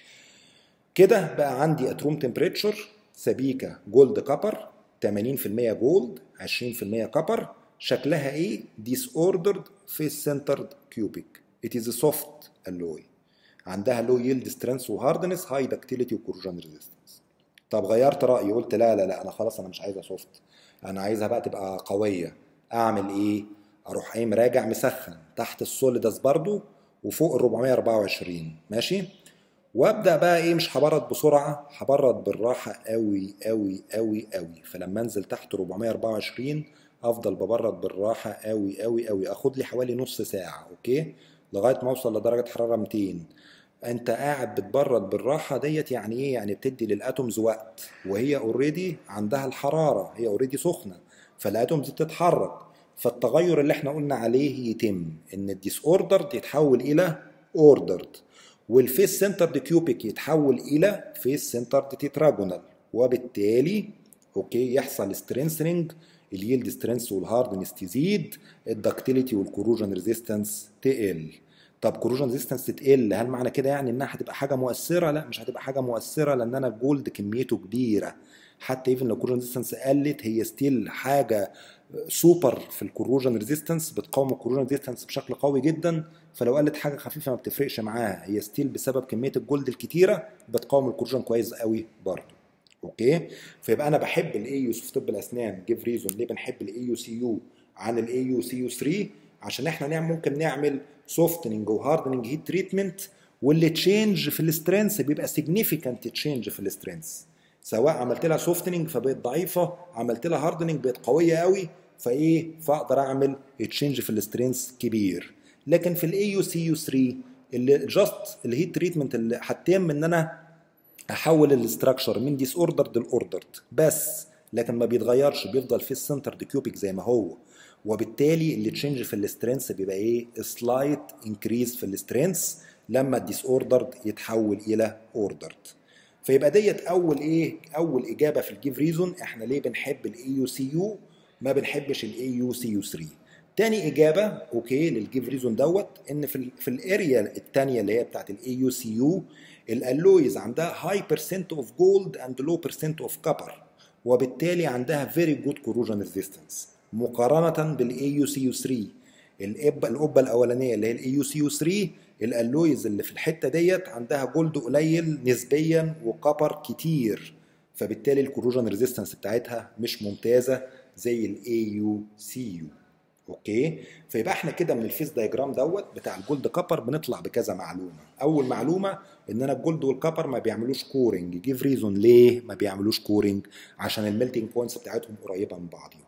كده بقى عندي ات روم تمبريتشر سبيكه جولد كبر 80% جولد 20% كبر، شكلها ايه؟ ديس اوردرد في السنترد كيوبيك. ات از سوفت الوي، عندها لو يلد سترينث وهاردنس، هاي دكتيليتي وكوروجن ريزيستنس. طب غيرت رايي، قلت لا لا لا انا خلاص انا مش عايزها سوفت، انا عايزها بقى تبقى قويه. اعمل ايه؟ اروح قايم راجع مسخن تحت السوليدس برضو وفوق ال 424. ماشي، وابدا بقى ايه؟ مش هبرد بسرعه، هبرد بالراحه قوي قوي قوي قوي. فلما انزل تحت 424 افضل ببرد بالراحه قوي قوي قوي، اخد لي حوالي نص ساعه. اوكي، لغايه ما اوصل لدرجه حراره 200. انت قاعد بتبرد بالراحه ديت، يعني ايه؟ يعني بتدي للاتومز وقت، وهي اوريدي عندها الحراره، هي اوريدي سخنه، فالاتومز بتتحرك، فالتغير اللي احنا قلنا عليه يتم، ان الديس اوردرد يتحول الى اوردرد، والفيس سنتر كيوبيك يتحول الى فيس سنتر تيتراجونال، وبالتالي اوكي يحصل سترينثنينج، اليلد سترينث والهاردنس تزيد، الدكتيليتي والكوروجن ريزيستنس تقل. طب كوروجن ريزيستنس تقل، هل معنى كده يعني انها هتبقى حاجه مؤثره؟ لا مش هتبقى حاجه مؤثره، لان انا الجولد كميته كبيره، حتى ايفن لو كوروجن ريزيستنس قلت هي ستيل حاجه سوبر في الكوروجن ريزيستنس، بتقاوم الكوروجن ريزيستنس بشكل قوي جدا. فلو قلت حاجه خفيفه ما بتفرقش معاها، هي ستيل بسبب كميه الجولد الكتيره بتقاوم الكوروجن كويس قوي برضه. اوكي، فيبقى انا بحب الاي يو في طب الاسنان. جيف ريزون ليه بنحب الاي يو سي يو عن الاي يو سي يو 3، عشان احنا ممكن نعمل سوفتنج وهاردنج هيت تريتمنت، واللي تشينج في السترينث بيبقى سيجنيفيكانت تشينج في السترينث، سواء عملت لها سوفتنج فبقت ضعيفه، عملت لها هاردنج بقت قويه قوي، فاقدر اعمل تشينج في السترينث كبير. لكن في الاي يو سي يو 3 اللي جاست الهيت تريتمنت اللي هتتم ان انا احول الاستراكشر من ديس اوردر لاوردرد بس، لكن ما بيتغيرش، بيفضل في السنتر كيوبيك زي ما هو، وبالتالي اللي تشينج في السترينث بيبقى ايه؟ سلايت انكريز في السترينث لما الديس اوردرد يتحول الى اوردرد. فيبقى ديت اول ايه؟ اول اجابه في الجيف ريزون احنا ليه بنحب الاي يو سي يو ما بنحبش الاي يو سي يو 3. تاني اجابه اوكي للجيف ريزون دوت، ان في الاريا الثانيه اللي هي بتاعت الاي يو سي يو، الالويز عندها هاي بيرسنت اوف جولد اند لو بيرسنت اوف كبر، وبالتالي عندها فيري جود كوروجن ريزيستنس مقارنه بالاي يو سي يو 3. القبه الاولانيه اللي هي الاي يو سي يو 3، الالويز اللي في الحته ديت عندها جولد قليل نسبيا وكبر كتير، فبالتالي الكوروجن ريزيستنس بتاعتها مش ممتازه زي الاي يو سي يو. اوكي، فيبقى احنا كده من الفيس دايجرام دوت بتاع الجولد كابر بنطلع بكذا معلومه. اول معلومه ان انا الجولد والكابر ما بيعملوش كورنج. جيف ريزون ليه ما بيعملوش كورنج؟ عشان الميلتنج بوينتس بتاعتهم قريبه من بعضهم.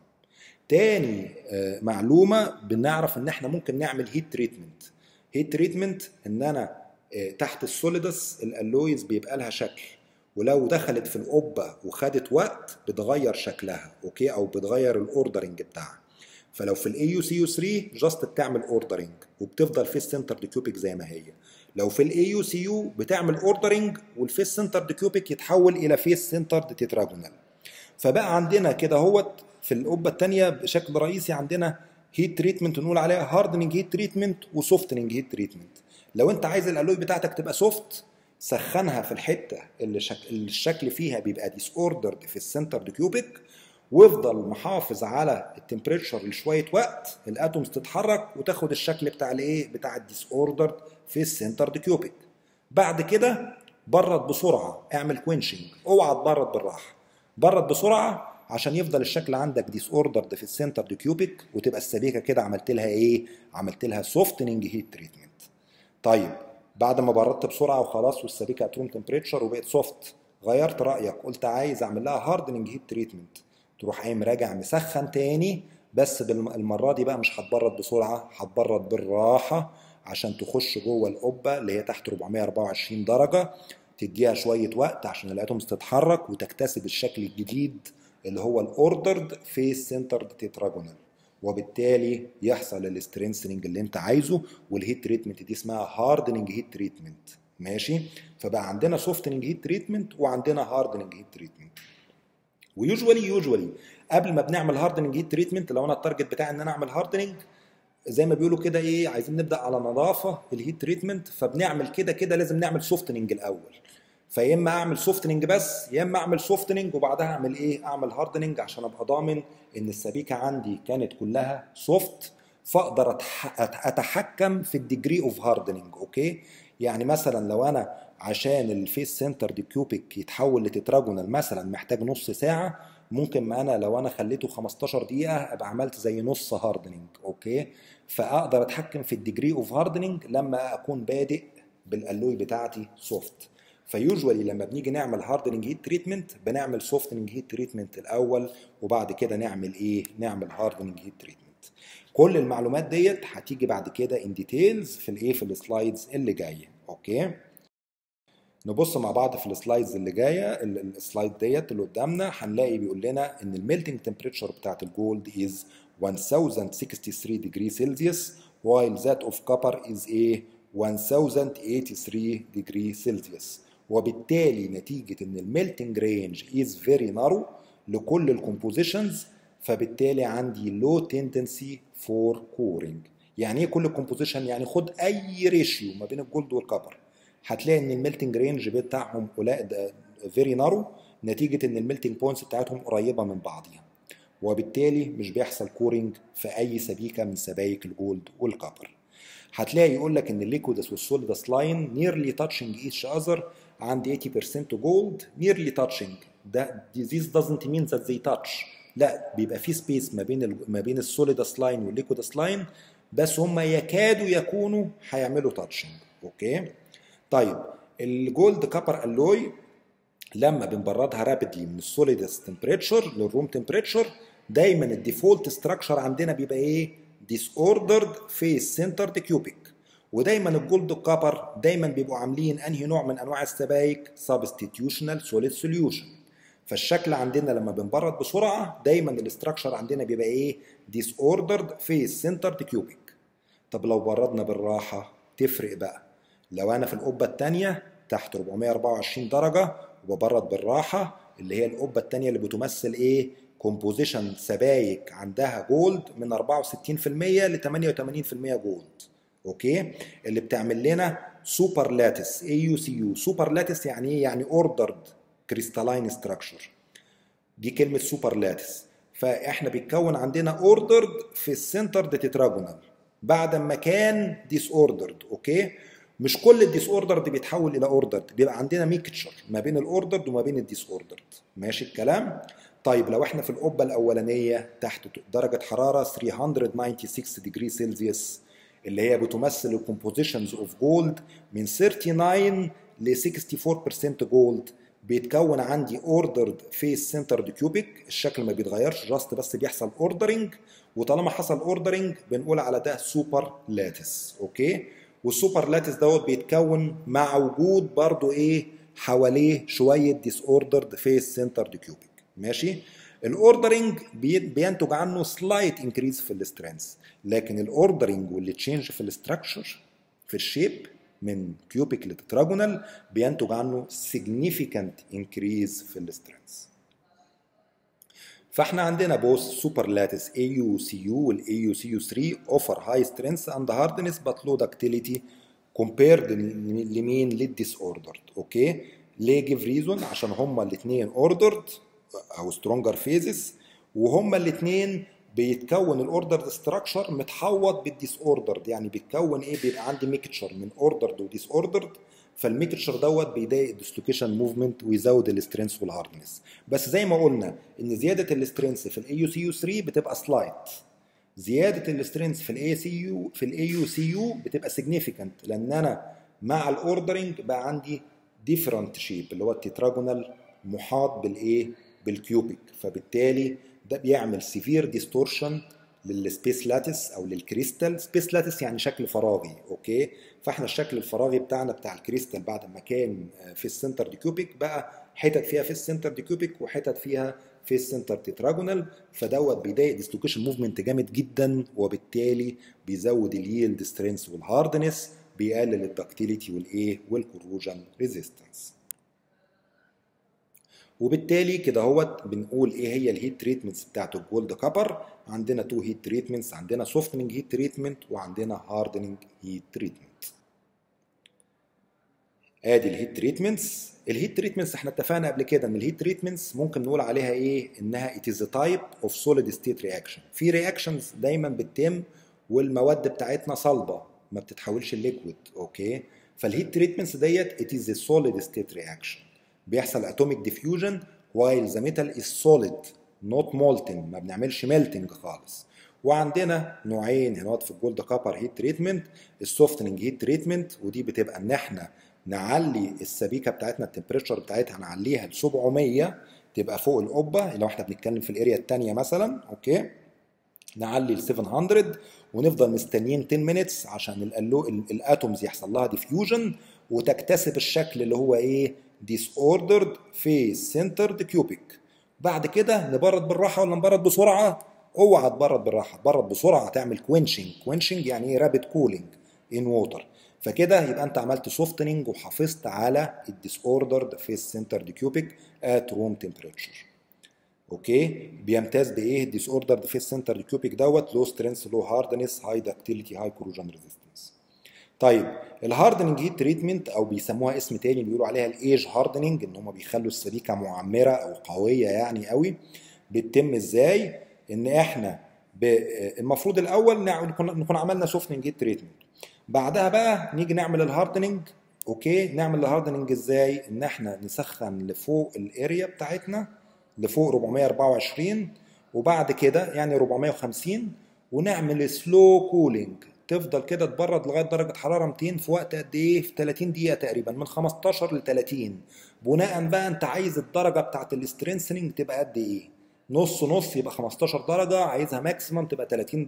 تاني معلومه بنعرف ان احنا ممكن نعمل هيت تريتمنت. هيت تريتمنت ان انا تحت السوليدس الالويز بيبقى لها شكل، ولو دخلت في القبه وخدت وقت بتغير شكلها، اوكي، او بتغير الاوردرنج بتاعها. فلو في الاي يو سي يو 3 جاست بتعمل اوردرنج وبتفضل فيس سنتر كيوبيك زي ما هي. لو في الاي يو سي يو بتعمل اوردرنج والفيس سنتر كيوبيك يتحول الى فيس سنتر تيتراجونال. فبقى عندنا كده هوت في القبه الثانيه بشكل رئيسي عندنا هيت تريتمنت نقول عليها هاردنج هيت تريتمنت وسوفتنج هيت تريتمنت. لو انت عايز الالوي بتاعتك تبقى سوفت سخنها في الحته اللي الشكل فيها بيبقى ديس اوردرد في السنتر كيوبيك، وافضل محافظ على التمبريتشر لشويه وقت الاتومز تتحرك وتاخد الشكل بتاع الايه بتاع الديس اوردرد في السنتر كيوبيك. بعد كده برد بسرعه، اعمل كوينشنج، اوعى تبرد بالراحه، برد بسرعه عشان يفضل الشكل عندك ديس اوردرد في السنتر كيوبيك وتبقى السبيكه كده عملت لها ايه؟ عملت لها سوفتنج هيت تريتمنت. طيب بعد ما بردت بسرعه وخلاص والسبيكه ات روم تمبريتشر وبقت سوفت، غيرت رايك قلت عايز اعمل لها هاردنج هيت تريتمنت، تروح قايم راجع مسخن تاني، بس المره دي بقى مش هتبرد بسرعه، هتبرد بالراحه عشان تخش جوه القبه اللي هي تحت 424 درجه، تديها شويه وقت عشان الاتومز تتحرك وتكتسب الشكل الجديد اللي هو الاوردرد فيس سنتر تيتراجونال، وبالتالي يحصل السترينثنينج اللي انت عايزه. والهيت تريتمنت دي اسمها هاردنج هيت تريتمنت. ماشي؟ فبقى عندنا سوفتنج هيت تريتمنت وعندنا هاردنج هيت تريتمنت. ويوجوالي قبل ما بنعمل هاردنج هيت تريتمنت، لو انا التارجت بتاعي ان انا اعمل هاردنج زي ما بيقولوا كده ايه، عايزين نبدا على نظافه الهيت تريتمنت، فبنعمل كده لازم نعمل سوفتنج الاول. فيا اما اعمل سوفتنج بس، يا اما اعمل سوفتنج وبعدها اعمل ايه؟ اعمل هاردنج عشان ابقى ضامن ان السبيكه عندي كانت كلها سوفت، فاقدر اتحكم في الديجري اوف هاردنج. اوكي؟ يعني مثلا لو انا عشان الفيس سنتر دي كيوبيك يتحول لتتراجونال مثلا محتاج نص ساعه، ممكن ما انا لو انا خليته 15 دقيقه ابقى عملت زي نص هاردنج. اوكي؟ فاقدر اتحكم في الديجري اوف هاردنج لما اكون بادئ بالالوي بتاعتي سوفت. فيوجوالي لما بنيجي نعمل هاردنج هيت تريتمنت بنعمل سوفتنج هيت تريتمنت الاول وبعد كده نعمل ايه؟ نعمل هاردنج هيت تريتمنت. كل المعلومات ديت هتيجي بعد كده ان ديتيلز في الايه؟ في السلايدز اللي جايه. اوكي؟ نبص مع بعض في السلايدز اللي جايه. السلايد ديت اللي قدامنا هنلاقي بيقول لنا ان الميلتنج تمبريتشر بتاعت الجولد از 1063 degree Celsius while that of copper is a 1083 degree Celsius. وبالتالي نتيجة ان الميلتنج رينج is very narrow لكل الكومبوزيشنز، فبالتالي عندي low tendency for coring. يعني ايه كل الكومبوزيشن؟ يعني خد اي ريشيو ما بين الجولد والكبر هتلاقي ان الميلتنج رينج بتاعهم فيري نارو نتيجه ان الميلتنج بوينتس بتاعتهم قريبه من بعضيها، وبالتالي مش بيحصل كورنج في اي سبيكه من سبايك الجولد والكبر. هتلاقي يقول لك ان الليكويدس والسوليدس لاين نيرلي تاتشنج ايتش اذر، عندي 80% جولد نيرلي تاتشنج. ده this doesn't mean that they touch، لا بيبقى في سبيس ما بين السوليدس لاين والليكويدس لاين، بس هم يكادوا يكونوا هيعملوا تاتشنج. اوكي؟ طيب الجولد كابر الوي لما بنبردها رابيدلي من السوليدس تمبريتشر للروم تمبريتشر، دايما الديفولت ستراكشر عندنا بيبقى ايه؟ ديس اوردرد فيس سنتر كيوبيك. ودايما الجولد والكابر دايما بيبقوا عاملين انهي نوع من انواع السبايك؟ سبستيتيوشنال سوليد سوليوشن. فالشكل عندنا لما بنبرد بسرعه دايما الاستراكشر عندنا بيبقى ايه؟ ديس اوردرد فيس سنتر كيوبيك. طب لو بردنا بالراحه تفرق بقى. لو انا في القبه الثانيه تحت 424 درجه وببرد بالراحه، اللي هي القبه الثانيه اللي بتمثل ايه؟ كومبوزيشن سبايك عندها جولد من 64% ل 88% جولد. اوكي؟ اللي بتعمل لنا سوبر لاتس اي يو سي يو. سوبر لاتس يعني ايه؟ يعني اوردرد كريستالاين ستراكشر. دي كلمه سوبر لاتس. فاحنا بيتكون عندنا اوردرد في السنتر تتراجونال بعد ما كان ديس اوردرد. اوكي؟ مش كل الديس اوردرد بيتحول الى اوردرد، بيبقى عندنا ميكتشر ما بين الاوردرد وما بين الديس اوردرد. ماشي الكلام؟ طيب لو احنا في القبه الاولانيه تحت درجه حراره 396 ديجري سيلسيوس اللي هي بتمثل الكومبوزيشنز اوف جولد من 39 ل 64% جولد، بيتكون عندي اوردرد فيس سنتر كيوبيك. الشكل ما بيتغيرش، جاست بس بيحصل اوردرنج، وطالما حصل اوردرنج بنقول على ده سوبر لاتس. اوكي؟ والسوبر لاتس دوت بيتكون مع وجود برضو ايه؟ حواليه شويه ديس اوردرد فيس سنتر كيوبيك. ماشي؟ الاوردرنج بينتج عنه سلايت انكريز في السترينث، لكن الاوردرنج واللي تشينج في الاستراكشر في الشيب من كيوبيك لتتراجونال بينتج عنه significant increase في السترينث. فاحنا عندنا بوث سوبر لاتس AUCU والاي AUCU3 offer high strength and hardness but low ductility compared لمين؟ للديس اوردرد. اوكي ليه؟ جيف ريزون عشان هما الاثنين اوردرد او سترونجر فيزز، وهما الاثنين بيتكون الاوردرد ستراكشر متحوط بالديس اوردرد، يعني بيتكون ايه؟ بيبقى عندي ميكتشر من اوردرد وديس اوردرد، فالميكتشر دوت بيضايق الديسلوكيشن موفمنت ويزود السترينث والهاردنس. بس زي ما قلنا ان زياده السترينث في الاي يو سي يو 3 بتبقى سلايت، زياده السترينث في الاي يو سي يو بتبقى سيجنيفيكانت، لان انا مع الاوردرنج بقى عندي ديفرنت شيب اللي هو التتراجونال محاط بالايه؟ بالكيوبيك، فبالتالي ده بيعمل سيفير ديستورشن للسبيس لاتس او للكريستال. سبيس لاتس يعني شكل فراغي. اوكي فاحنا الشكل الفراغي بتاعنا بتاع الكريستال بعد ما كان في السنتر دي كيوبيك بقى حتت فيها في السنتر دي كيوبيك وحتت فيها في السنتر تتراجونال، فدوت بيضايق ديسلوكيشن موفمنت جامد جدا، وبالتالي بيزود اليلد سترينث والهاردنس، بيقلل الدكتيليتي والايه؟ والكروجن ريزيستنس. وبالتالي كده هوت بنقول ايه هي الهيت تريتمنتس بتاعت الجولد كابر. عندنا تو هيت تريتمنتس، عندنا سوفتنج هيت تريتمنت وعندنا هاردنج هيت تريتمنت. ادي الهيت تريتمنتس. الهيت تريتمنتس احنا اتفقنا قبل كده ان الهيت تريتمنتس ممكن نقول عليها ايه؟ انها it is a type of solid state reaction. في رياكشنز دايما بتتم والمواد بتاعتنا صلبه ما بتتحولش الليكويد. اوكي فالهيت تريتمنتس ديت it is a solid state reaction، بيحصل اتوميك ديفيوجن while the metal is solid not molten، ما بنعملش ميلتنج خالص. وعندنا نوعين هنا في الجولد كابر هيت تريتمنت، السوفتنج هيت تريتمنت، ودي بتبقى ان احنا نعلي السبيكه بتاعتنا التمبريتشر بتاعتها نعليها ل 700 تبقى فوق القبه، لو احنا بنتكلم في الاريا الثانيه مثلا. اوكي نعلي ل 700 ونفضل مستنيين 10 مينتس عشان الاتومز يحصل لها ديفيوجن وتكتسب الشكل اللي هو ايه؟ disordered phase centered cubic. بعد كده نبرد بالراحه ولا نبرد بسرعه؟ اوعى تبرد بالراحه، تبرد بسرعه تعمل كوينشنج يعني ايه؟ رابid كولينج ان ووتر. فكده يبقى انت عملت سوفتنينج وحافظت على الديسوردرد فيس سنترد كيوبيك ات روم تمبريتشر. اوكي بيمتاز بايه؟ الديسوردرد فيس سنترد كيوبيك دوت لو سترينث لو هاردنس هاي دكتيليتي هاي كروجن ريزيستنس. طيب الهاردنج هيت تريتمنت او بيسموها اسم تاني بيقولوا عليها الايج هاردنينج، ان هم بيخلوا السبيكه معمره او قويه يعني قوي. بتتم ازاي؟ ان احنا المفروض الاول نكون عملنا سوفتنج هيت تريتمنت، بعدها بقى نيجي نعمل الهاردنينج. اوكي نعمل الهاردنينج ازاي؟ ان احنا نسخن لفوق الاريا بتاعتنا لفوق 424 وبعد كده يعني 450 ونعمل سلو كولينج، تفضل كده تبرد لغايه درجه حراره 200 في وقت قد ايه؟ في 30 دقيقه تقريبا، من 15 ل 30. بناء بقى انت عايز الدرجه بتاعت السترينثنينج تبقى قد ايه؟ نص نص يبقى 15 درجه، عايزها ماكسيمم تبقى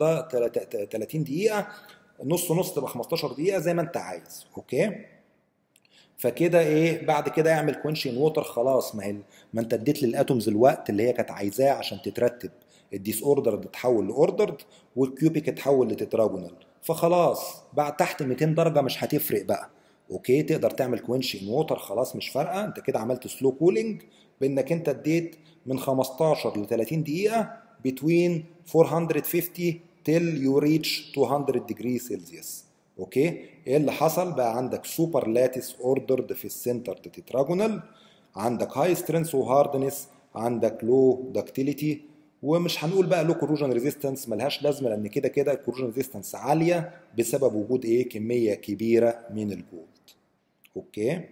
30 دقيقه، نص نص تبقى 15 دقيقه زي ما انت عايز. اوكي فكده ايه؟ بعد كده اعمل كوينشين ووتر. خلاص ما انت اديت للاتومز الوقت اللي هي كانت عايزاه عشان تترتب، الديس اوردرد اتحول لاوردرد والكيوبيك اتحول لتتراجونال، فخلاص بعد تحت 200 درجه مش هتفرق بقى. اوكي تقدر تعمل كوينشين ووتر، خلاص مش فارقه، انت كده عملت سلو كولينج بانك انت اديت من 15 ل 30 دقيقه between 450 till you reach 200 degree Celsius. اوكي ايه اللي حصل بقى؟ عندك سوبر لاتس اوردرد في السنتر تتراجونال، عندك هاي سترينث وهاردنس، عندك لو دكتيليتي، ومش هنقول بقى لو كروجن ريزيستنس، ملهاش لازمه لان كده كده الكروجن ريزيستنس عاليه بسبب وجود ايه؟ كميه كبيره من الجولد. اوكي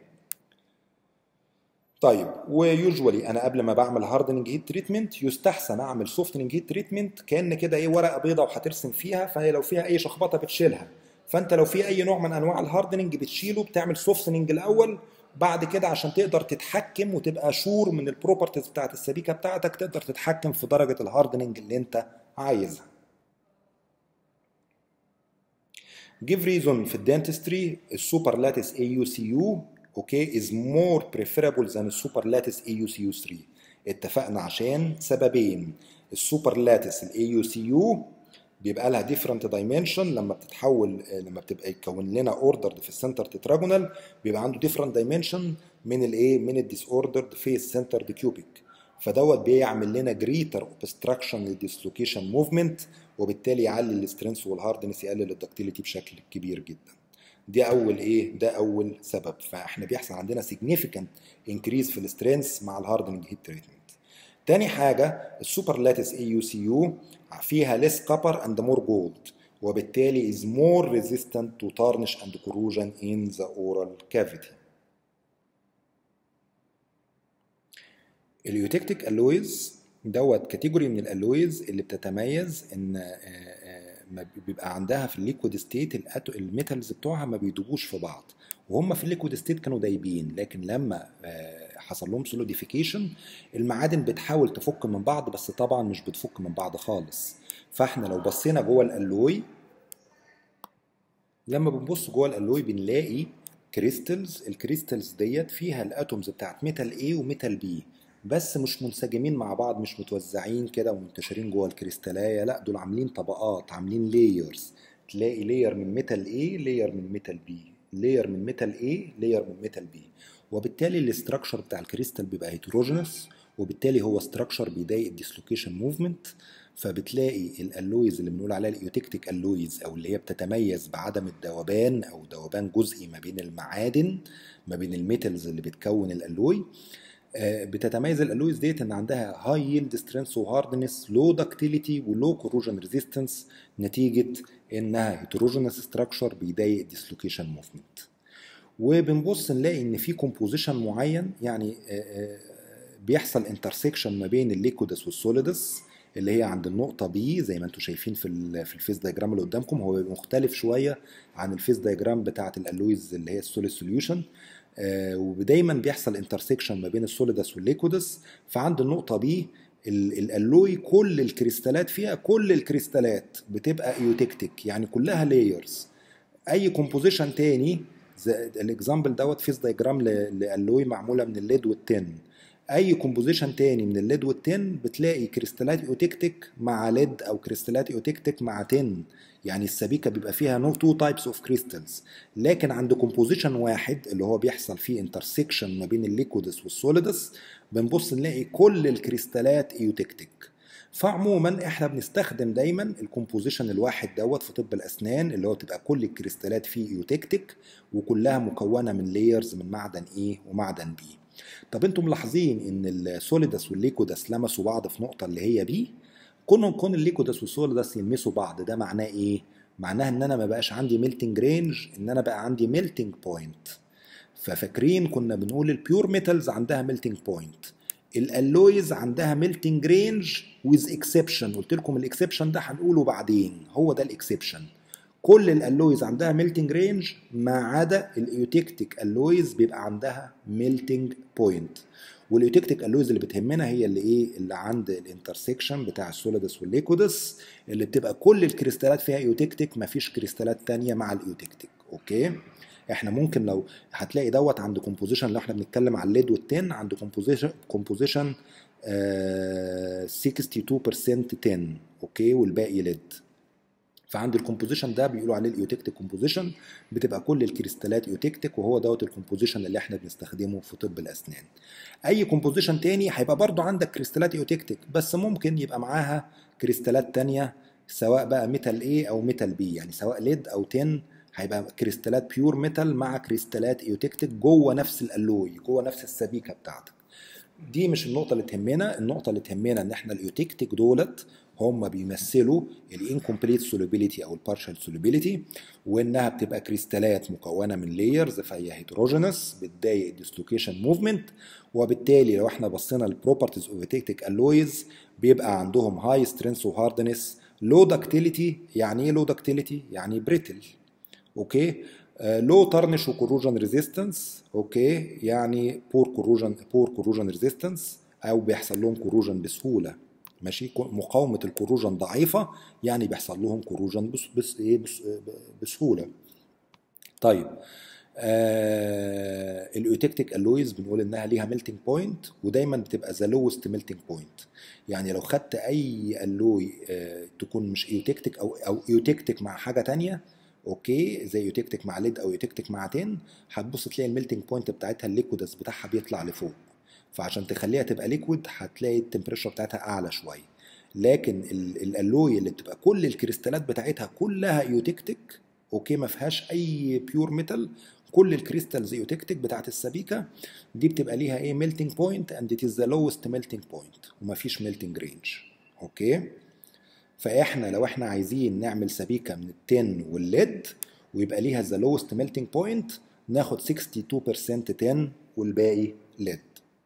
طيب ويوجوالي انا قبل ما بعمل هاردنج هيت تريتمنت يستحسن اعمل سوفتنج هيت تريتمنت كان كده ايه؟ ورقه بيضاء وهترسم فيها، فهي لو فيها اي شخبطه بتشيلها، فانت لو في اي نوع من انواع الهاردنج بتشيله، بتعمل سوفتنج الاول، بعد كده عشان تقدر تتحكم وتبقى شور من البروبرتيز بتاعت السبيكه بتاعتك تقدر تتحكم في درجه الهاردنج اللي انت عايزها. give reason في الدنتستري السوبر لاتس AUCU اوكي is more preferable than السوبر لاتس AUCU3. اتفقنا عشان سببين. السوبر لاتس الاي يو سي يو بيبقى لها ديفرنت دايمنشن لما بتتحول، لما بتبقى يتكون لنا اوردرد في السنتر تتراجونال بيبقى عنده ديفرنت دايمنشن من الايه، من الديس اوردرد فيس سنتر كيوبيك، فدوت بيعمل لنا جريتر اوبستراكشن للديسلوكيشن موفمنت، وبالتالي يعلي السترينث والهاردنس، يقلل الدكتيليتي بشكل كبير جدا. دي اول ايه، ده اول سبب. فاحنا بيحصل عندنا significant increase في السترينث مع الهاردنج هيت تريتمنت. تاني حاجه السوبر لاتس اي يو سي يو فيها less copper and more gold، وبالتالي is more resistant to tarnish and corrosion in the oral cavity. اليوتكتيك الويز دوت كاتيجوري من الالويز اللي بتتميز ان ما بيبقى عندها في الليكويد ستيت الميتالز بتوعها ما بيدوبوش في بعض، وهم في الليكويد ستيت كانوا دايبين، لكن لما حصل لهم سوليديفيكيشن المعادن بتحاول تفك من بعض، بس طبعا مش بتفك من بعض خالص. فاحنا لو بصينا جوه الالوي، لما بنبص جوه الالوي بنلاقي كريستلز، الكريستلز ديت فيها الاتومز بتاعت ميتال A وميتال B، بس مش منسجمين مع بعض، مش متوزعين كده ومنتشرين جوه الكريستالايه، لا دول عاملين طبقات، عاملين لايرز. تلاقي لاير من ميتال A، لاير من ميتال B، لاير من ميتال A، لاير من ميتال B، وبالتالي الاستراكشر بتاع الكريستال بيبقى هيتروجينس، وبالتالي هو استراكشر بيضايق الديسلوكيشن موفمنت. فبتلاقي الالويز اللي بنقول عليها الايوتكتيك الويز، او اللي هي بتتميز بعدم الذوبان او ذوبان جزئي ما بين المعادن، ما بين الميتالز اللي بتكون الالوي، بتتميز الالويز ديت ان عندها هاي يلد سترينث وهاردنس، لو دكتيليتي ولو كوروجن ريزيستنس، نتيجه انها هيتروجينس ستراكشر بيضايق الديسلوكيشن موفمنت. وبنبص نلاقي ان في كومبوزيشن معين، يعني بيحصل انترسكشن ما بين الليكودس والسوليدس اللي هي عند النقطه بي، زي ما انتم شايفين في الفيس دايجرام اللي قدامكم. هو مختلف شويه عن الفيس دايجرام بتاعه الالويز اللي هي السوليد سوليوشن، ودايما بيحصل انترسكشن ما بين السوليدس والليكودس. فعند النقطه بي الالوي كل الكريستالات فيها، كل الكريستالات بتبقى ايوتكتيك، يعني كلها لايرز. اي كومبوزيشن تاني الاكزامبل دوت فيس دايجرام لالوي معموله من الليد والتن، اي كومبوزيشن تاني من الليد والتن بتلاقي كريستالات ايوتكتيك مع ليد، او كريستالات ايوتكتيك مع تن، يعني السبيكه بيبقى فيها تو تايبس اوف كريستالز. لكن عند كومبوزيشن واحد اللي هو بيحصل فيه انترسكشن ما بين الليكودس والسوليدس بنبص نلاقي كل الكريستالات ايوتكتيك. فعموما احنا بنستخدم دايما الكومبوزيشن الواحد دوت في طب الاسنان، اللي هو تبقى كل الكريستالات فيه ايوتكتيك وكلها مكونه من لايرز من معدن A ومعدن B. طب انتم ملاحظين ان السوليدس والليكودس لمسوا بعض في نقطه اللي هي B؟ كون الليكودس والسوليدس يلمسوا بعض ده معناه ايه؟ معناه ان انا ما بقاش عندي ميلتنج رينج، ان انا بقى عندي ميلتنج بوينت. ففاكرين كنا بنقول البيور ميتالز عندها ميلتنج بوينت، الالويز عندها ميلتنج رينج ويز اكسبشن، قلت لكم الاكسبشن ده هنقوله بعدين، هو ده الاكسبشن. كل الالويز عندها ميلتنج رينج ما عدا الايوتكتيك الويز بيبقى عندها ميلتنج بوينت. والايوتكتيك الويز اللي بتهمنا هي اللي ايه، اللي عند الانترسكشن بتاع السوليدس والليكودس، اللي بتبقى كل الكريستالات فيها ايوتكتيك، مفيش كريستالات تانية مع الايوتكتيك. اوكي، احنا ممكن لو هتلاقي دوت عند كومبوزيشن، لو احنا بنتكلم على الليد والتن، عند كومبوزيشن 62% تن، اوكي، والباقي ليد. فعند الكومبوزيشن ده بيقولوا عليه الايوتكتيك كومبوزيشن، بتبقى كل الكريستالات ايوتكتيك، وهو دوت الكومبوزيشن اللي احنا بنستخدمه في طب الاسنان. اي كومبوزيشن تاني هيبقى برضو عندك كريستالات ايوتكتيك، بس ممكن يبقى معاها كريستالات تانية، سواء بقى ميتال A او ميتال B، يعني سواء ليد او تن، هيبقى كريستالات بيور ميتال مع كريستالات ايوتكتيك جوه نفس الالوي، جوه نفس السبيكه بتاعتك. دي مش النقطة اللي تهمنا، النقطة اللي تهمنا ان احنا الايوتكتيك دولت هم بيمثلوا الانكمبليت سولوبيليتي او البارشال سولوبيليتي، وانها بتبقى كريستالات مكونة من لايرز، فهي هيتروجينس بتضايق الديسلوكيشن موفمنت. وبالتالي لو احنا بصينا للبروبرتيز اوف ايوتكتيك الويز بيبقى عندهم هاي سترينث وهاردنس، لو دكتيليتي. يعني ايه لو دكتيليتي؟ يعني بريتل. اوكي، لو ترنش وكوروجن ريزيستنس، اوكي، يعني بور كوروجن ريزيستنس، او بيحصل لهم كوروجن بسهوله، ماشي، مقاومه الكوروجن ضعيفه، يعني بيحصل لهم كوروجن بسهوله. طيب الايوتكتيك الويز بنقول انها ليها ميلتنج بوينت، ودايما بتبقى ذا لوست ميلتنج بوينت. يعني لو خدت اي الوي تكون مش ايوتكتيك او ايوتكتيك مع حاجه تانية، اوكي، زي ايوتكتيك مع ليد او ايوتكتيك مع تين، هتبص تلاقي الميلتنج بوينت بتاعتها الليكويدس بتاعها بيطلع لفوق. فعشان تخليها تبقى ليكويد هتلاقي التمبريتشر بتاعتها اعلى شويه. لكن الالوي اللي بتبقى كل الكريستالات بتاعتها كلها ايوتكتيك، اوكي، ما فيهاش اي بيور ميتال، كل الكريستالز ايوتكتيك بتاعت السبيكه، دي بتبقى ليها ايه ميلتنج بوينت اند ات از ذا لوست ميلتنج بوينت، ومفيش ميلتنج رينج. اوكي. فاحنا لو احنا عايزين نعمل سبيكه من التن والليد ويبقى ليها ذا لوست ميلتنج بوينت، ناخد 62% تن والباقي ليد.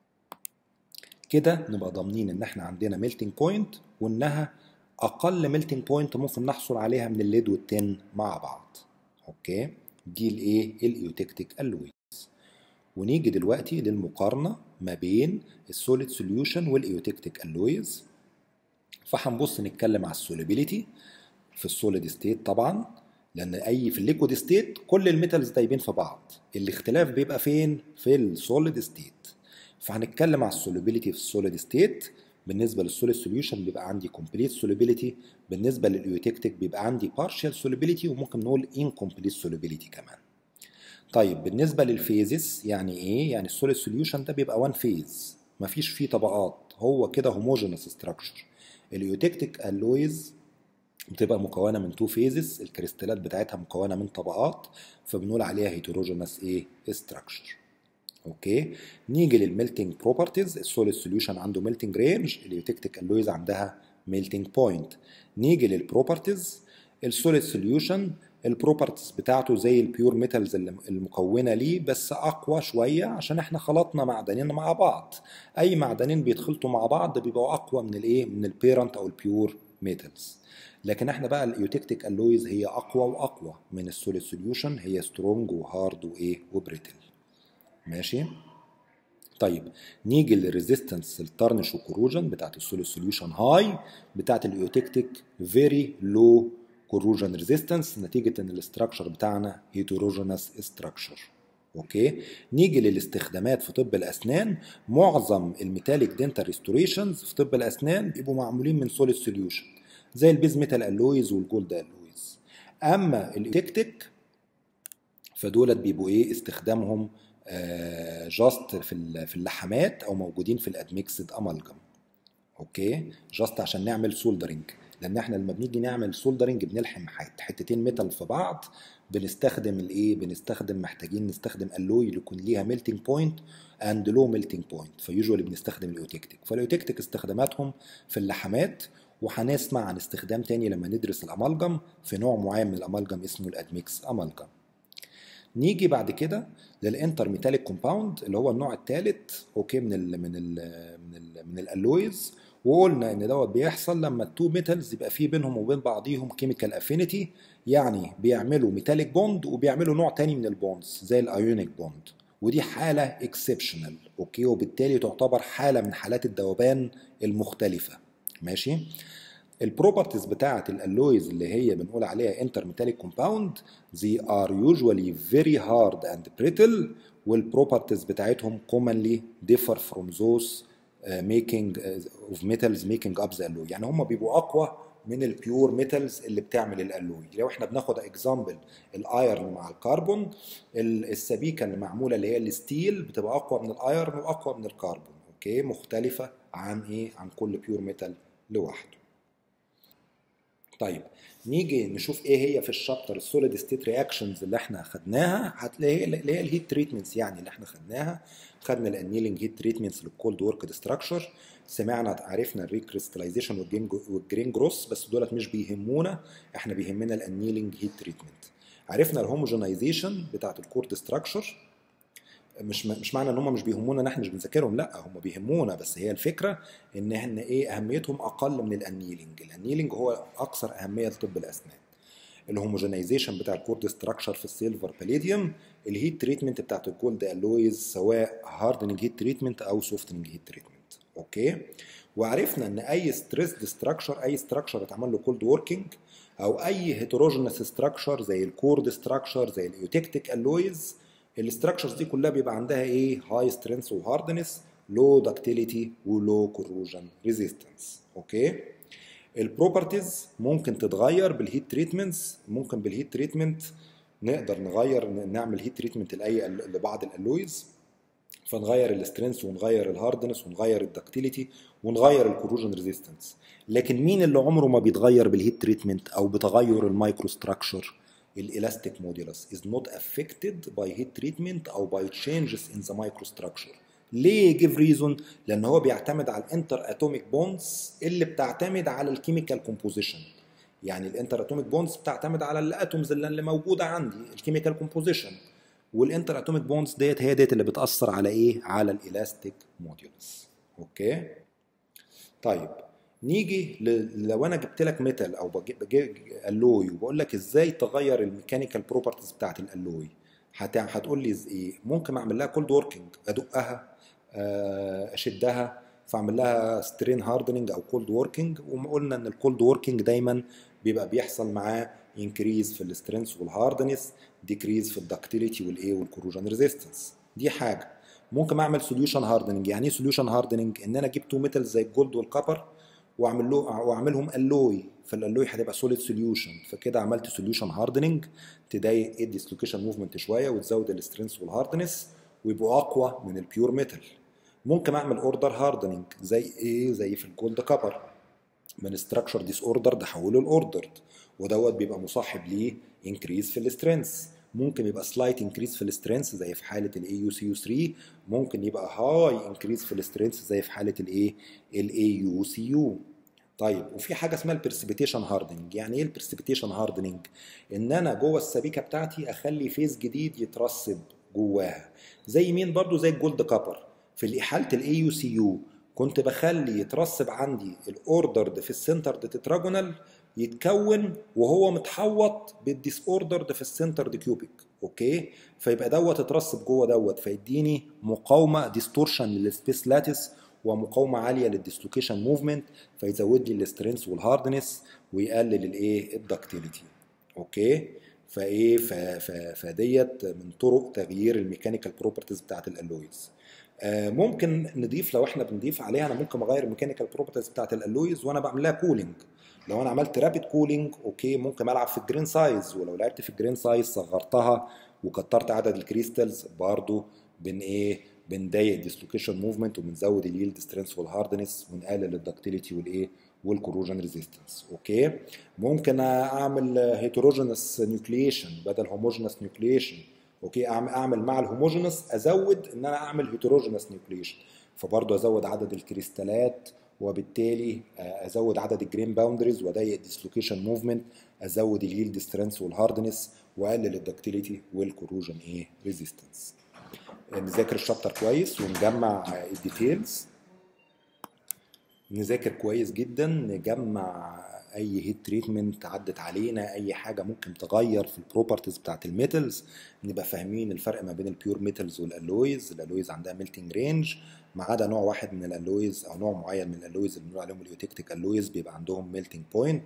كده نبقى ضامنين ان احنا عندنا ميلتنج بوينت، وانها اقل ميلتنج بوينت ممكن نحصل عليها من الليد والتن مع بعض. اوكي، دي الايه الايوتكتيك الويز. ونيجي دلوقتي للمقارنه ما بين السوليد سوليوشن والايوتكتيك الويز. فهنبص نتكلم على السوليبيليتي في السوليد ستيت طبعا، لان في الليكويد ستيت كل الميتالز دايبين في بعض، الاختلاف بيبقى فين؟ في السوليد ستيت. فهنتكلم على السوليبيليتي في السوليد ستيت. بالنسبه للسوليد سوليوشن بيبقى عندي كومبليت سوليبيليتي، بالنسبه للايوتكتيك بيبقى عندي بارشال سوليبيليتي، وممكن نقول انكومبليت سوليبيليتي كمان. طيب بالنسبه للفيزز يعني ايه؟ يعني السوليد سوليوشن ده بيبقى وان فيز، مفيش فيه طبقات، هو كده هوموجينس ستراكشر. الايوتكتيك الويز بتبقى مكونه من تو فيزز، الكريستالات بتاعتها مكونه من طبقات، فبنقول عليها هيتروجينس ايه ستراكشر. اوكي. نيجي للميلتنج بروبرتيز. السوليد سوليوشن عنده ميلتنج رينج، الايوتكتيك الويز عندها ميلتنج بوينت. نيجي للبروبرتيز. السوليد سوليوشن البروبرتيز بتاعته زي البيور ميتالز المكونه ليه، بس اقوى شويه عشان احنا خلطنا معدنين مع بعض. اي معدنين بيتخلطوا مع بعض بيبقوا اقوى من الايه، من البيرنت او البيور ميتالز. لكن احنا بقى الايوتكتيك الويز هي اقوى واقوى من السوليد سوليوشن، هي سترونج وهارد وايه وبريتل. ماشي. طيب نيجي للريزيستنس الترنش والكروجن بتاعت السوليد سوليوشن هاي، بتاعت الايوتكتيك فيري لو كروجن ريزيستنس، نتيجه ان الاستراكشر بتاعنا هيتروجينس استراكشر. اوكي. نيجي للاستخدامات في طب الاسنان. معظم الميتاليك دنتال ريستوريشنز في طب الاسنان بيبقوا معمولين من سوليد سوليوشن، زي البيز ميتال الويز والجولد الويز. اما الايوتكتيك فدولت بيبقوا ايه استخدامهم جاست في اللحامات، او موجودين في الادميكسد امالجم. اوكي، جاست عشان نعمل سولدرنج، لان احنا لما بنيجي نعمل سولدرنج بنلحم حتتين ميتال في بعض، بنستخدم الايه، محتاجين نستخدم الوي يكون ليها ميلتنج بوينت اند لو ميلتنج بوينت، فيوجوالي بنستخدم الايوتكتيك. فالايوتكتيك استخداماتهم في اللحامات، وهنسمع عن استخدام تاني لما ندرس الامالجم في نوع معين من الامالجم اسمه الادميكس امالجم. نيجي بعد كده للانتر ميتاليك كومباوند اللي هو النوع الثالث، اوكي، من الالويز. وقلنا ان دوت بيحصل لما التو ميتالز يبقى فيه بينهم وبين بعضيهم كيميكال افينيتي، يعني بيعملوا ميتاليك بوند وبيعملوا نوع تاني من البوندز زي الايونيك بوند، ودي حاله اكسبشنال. اوكي، وبالتالي تعتبر حاله من حالات الذوبان المختلفه. ماشي. البروبرتيز بتاعه الالويز اللي هي بنقول عليها انتر ميتاليك كومباوند، they are usually very hard and brittle، والبروبرتيز بتاعتهم commonly differ from those making of metals making up the alloy. يعني هم بيبقوا اقوى من البيور ميتالز اللي بتعمل الالوي. لو احنا بناخد اكزامبل الايرن مع الكربون، السبيكه اللي معموله اللي هي الستيل بتبقى اقوى من الايرن واقوى من الكربون. اوكي، مختلفه عن ايه، عن كل بيور ميتال لوحده. طيب نيجي نشوف ايه هي في الشابتر السوليد ستيت رياكشنز اللي احنا خدناها. هتلاقي اللي هي الهيت تريتمنتس يعني اللي احنا خدناها. خدنا الانيلنج هيت تريتمنتس للكولد ورك ستراكشر، سمعنا عرفنا الريكريستلايزيشن والجرين جروس، بس دولت مش بيهمونا، احنا بيهمنا الانيلنج هيت تريتمنت. عرفنا الهوموجينايزيشن بتاعت الكورد ستراكشر. مش معنى ان هم مش بيهمونا ان احنا مش بنذاكرهم، لا هم بيهمونا، بس هي الفكره ان احنا ايه اهميتهم اقل من الانيلنج. الانيلنج هو اكثر اهميه لطب الاسنان. الهوموجينايزيشن بتاع الكورد ستراكشر في السيلفر باليديوم، الهيت تريتمنت بتاعت الجولد الويز سواء هاردنج هيت تريتمنت او سوفتنج هيت تريتمنت. اوكي. وعرفنا ان اي ستريسد ستراكشر، اي ستراكشر اتعمل له كولد ووركينج، او اي هيتروجينس ستراكشر زي الكورد ستراكشر زي الايوتكتيك الويز، الاستراكشرز دي كلها بيبقى عندها ايه؟ هاي سترينث وهاردنس، لو داكتيليتي ولو كوروجن ريزيستنس. اوكي. البروبرتيز ممكن تتغير بالهيت تريتمنتس، ممكن بالهيت تريتمنت نقدر نغير، نعمل هيت تريتمنت لبعض الالويز، فنغير السترينث ونغير الهاردنس ونغير الدكتيليتي ونغير الكوروجن ريزيستنس. لكن مين اللي عمره ما بيتغير بالهيت تريتمنت او بتغير المايكرو ستراكشر؟ الالاستيك موديولس is not affected by heat treatment او by changes in the microstructure. ليه؟ give reason. لان هو بيعتمد على الانتر اتوميك بوندز اللي بتعتمد على الكيميكال كومبوزيشن. يعني الانتر اتوميك بوندز بتعتمد على الاتومز اللي موجوده عندي، الكيميكال كومبوزيشن، والانتر اتوميك بوندز ديت هي ديت اللي بتاثر على ايه؟ على الالاستيك موديولس. اوكي. طيب نيجي لو انا جبت لك ميتال او بجيب الوي وبقول لك ازاي تغير الميكانيكال بروبرتيز بتاعت الالوي، هتقول لي ايه؟ ممكن اعمل لها كولد ووركينج، ادقها، اشدها، فاعمل لها سترين هاردنينج او كولد ووركينج. وقلنا ان الكولد ووركينج دايما بيبقى بيحصل معاه انكريز في السترينث والهاردنس، ديكريز في الدكتيليتي والايه والكوروجن ريزيستنس. دي حاجه. ممكن اعمل سوليوشن هاردنينج. يعني ايه سوليوشن هاردنينج؟ ان انا اجيب تو ميتال زي الجولد والكبر واعملهم الوي، فالالوي هتبقى سوليد سوليوشن، فكده عملت سوليوشن هاردنينج تضايق الديسلوكيشن موفمنت شويه وتزود السترينث والهاردنس ويبقوا اقوى من البيور ميتال. ممكن اعمل اوردر هاردنينج زي ايه؟ زي في الجولد كبر، من ستراكشر ديس اوردر احوله لاوردرد، ودوت بيبقى مصاحب ليه انكريز في السترينث. ممكن يبقى سلايت انكريز في السترينث زي في حاله الاي يو سي يو 3، ممكن يبقى هاي انكريز في السترينث زي في حاله الايه؟ الاي يو سي يو. طيب وفي حاجه اسمها البرسبيتيشن هاردنينج. يعني ايه البرسبيتيشن هاردنينج؟ ان انا جوه السبيكه بتاعتي اخلي فيز جديد يترسب جواها. زي مين؟ برضو زي الجولد كابر. في حاله الاي يو سي يو كنت بخلي يترسب عندي الاوردرد في السنترد تتراجونال يتكون وهو متحوط بالديس اوردرد في السنترد كيوبيك. اوكي. فيبقى دوت اترسب جوه دوت، فيديني مقاومه ديستورشن للسبيس لاتس ومقاومه عاليه للديسلوكيشن موفمنت، فيزود لي السترينث والهاردنس ويقلل الايه؟ الدكتيليتي. اوكي. فايه فديت من طرق تغيير الميكانيكال بروبرتيز بتاعت الالويز. ممكن نضيف، لو احنا بنضيف عليها، انا ممكن اغير الميكانيكال بروبرتيز بتاعت الالويز وانا بعمل لها كولينج. لو انا عملت رابيد كولينج اوكي ممكن العب في الجرين سايز، ولو لعبت في الجرين سايز صغرتها وكترت عدد الكريستالز برضو بنضايق الديسلوكيشن موفمنت وبنزود اليلد سترينث والهاردنس ونقلل الدكتيليتي والايه؟ والكوروجن ريزيستنس. اوكي. ممكن اعمل هيتروجينس نيوكليشن بدل هوموجينس نيوكليشن. اوكي. اعمل مع الهوموجينس ازود ان انا اعمل هيتروجينس نيوكليشن، فبرضه ازود عدد الكريستالات وبالتالي ازود عدد الجرين باوندريز واضيق الديسلوكيشن موفمنت، ازود اليلد سترينث والهاردنس واقلل الدكتيليتي والكوروجن ريزيستنس. نذاكر الشابتر كويس ونجمع الديتيلز، نذاكر كويس جدا، نجمع اي هيت تريتمنت عدت علينا، اي حاجه ممكن تغير في البروبرتيز بتاعت الميتالز، نبقى فاهمين الفرق ما بين البيور ميتالز والالويز. الالويز عندها ميلتنج رينج ما عدا نوع واحد من الالويز او نوع معين من الالويز اللي بنقول عليهم الايوتكتيك الويز بيبقى عندهم ميلتنج بوينت.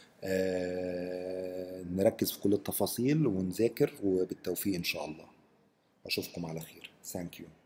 نركز في كل التفاصيل ونذاكر، وبالتوفيق ان شاء الله. اشوفكم على خير. ثانك يو.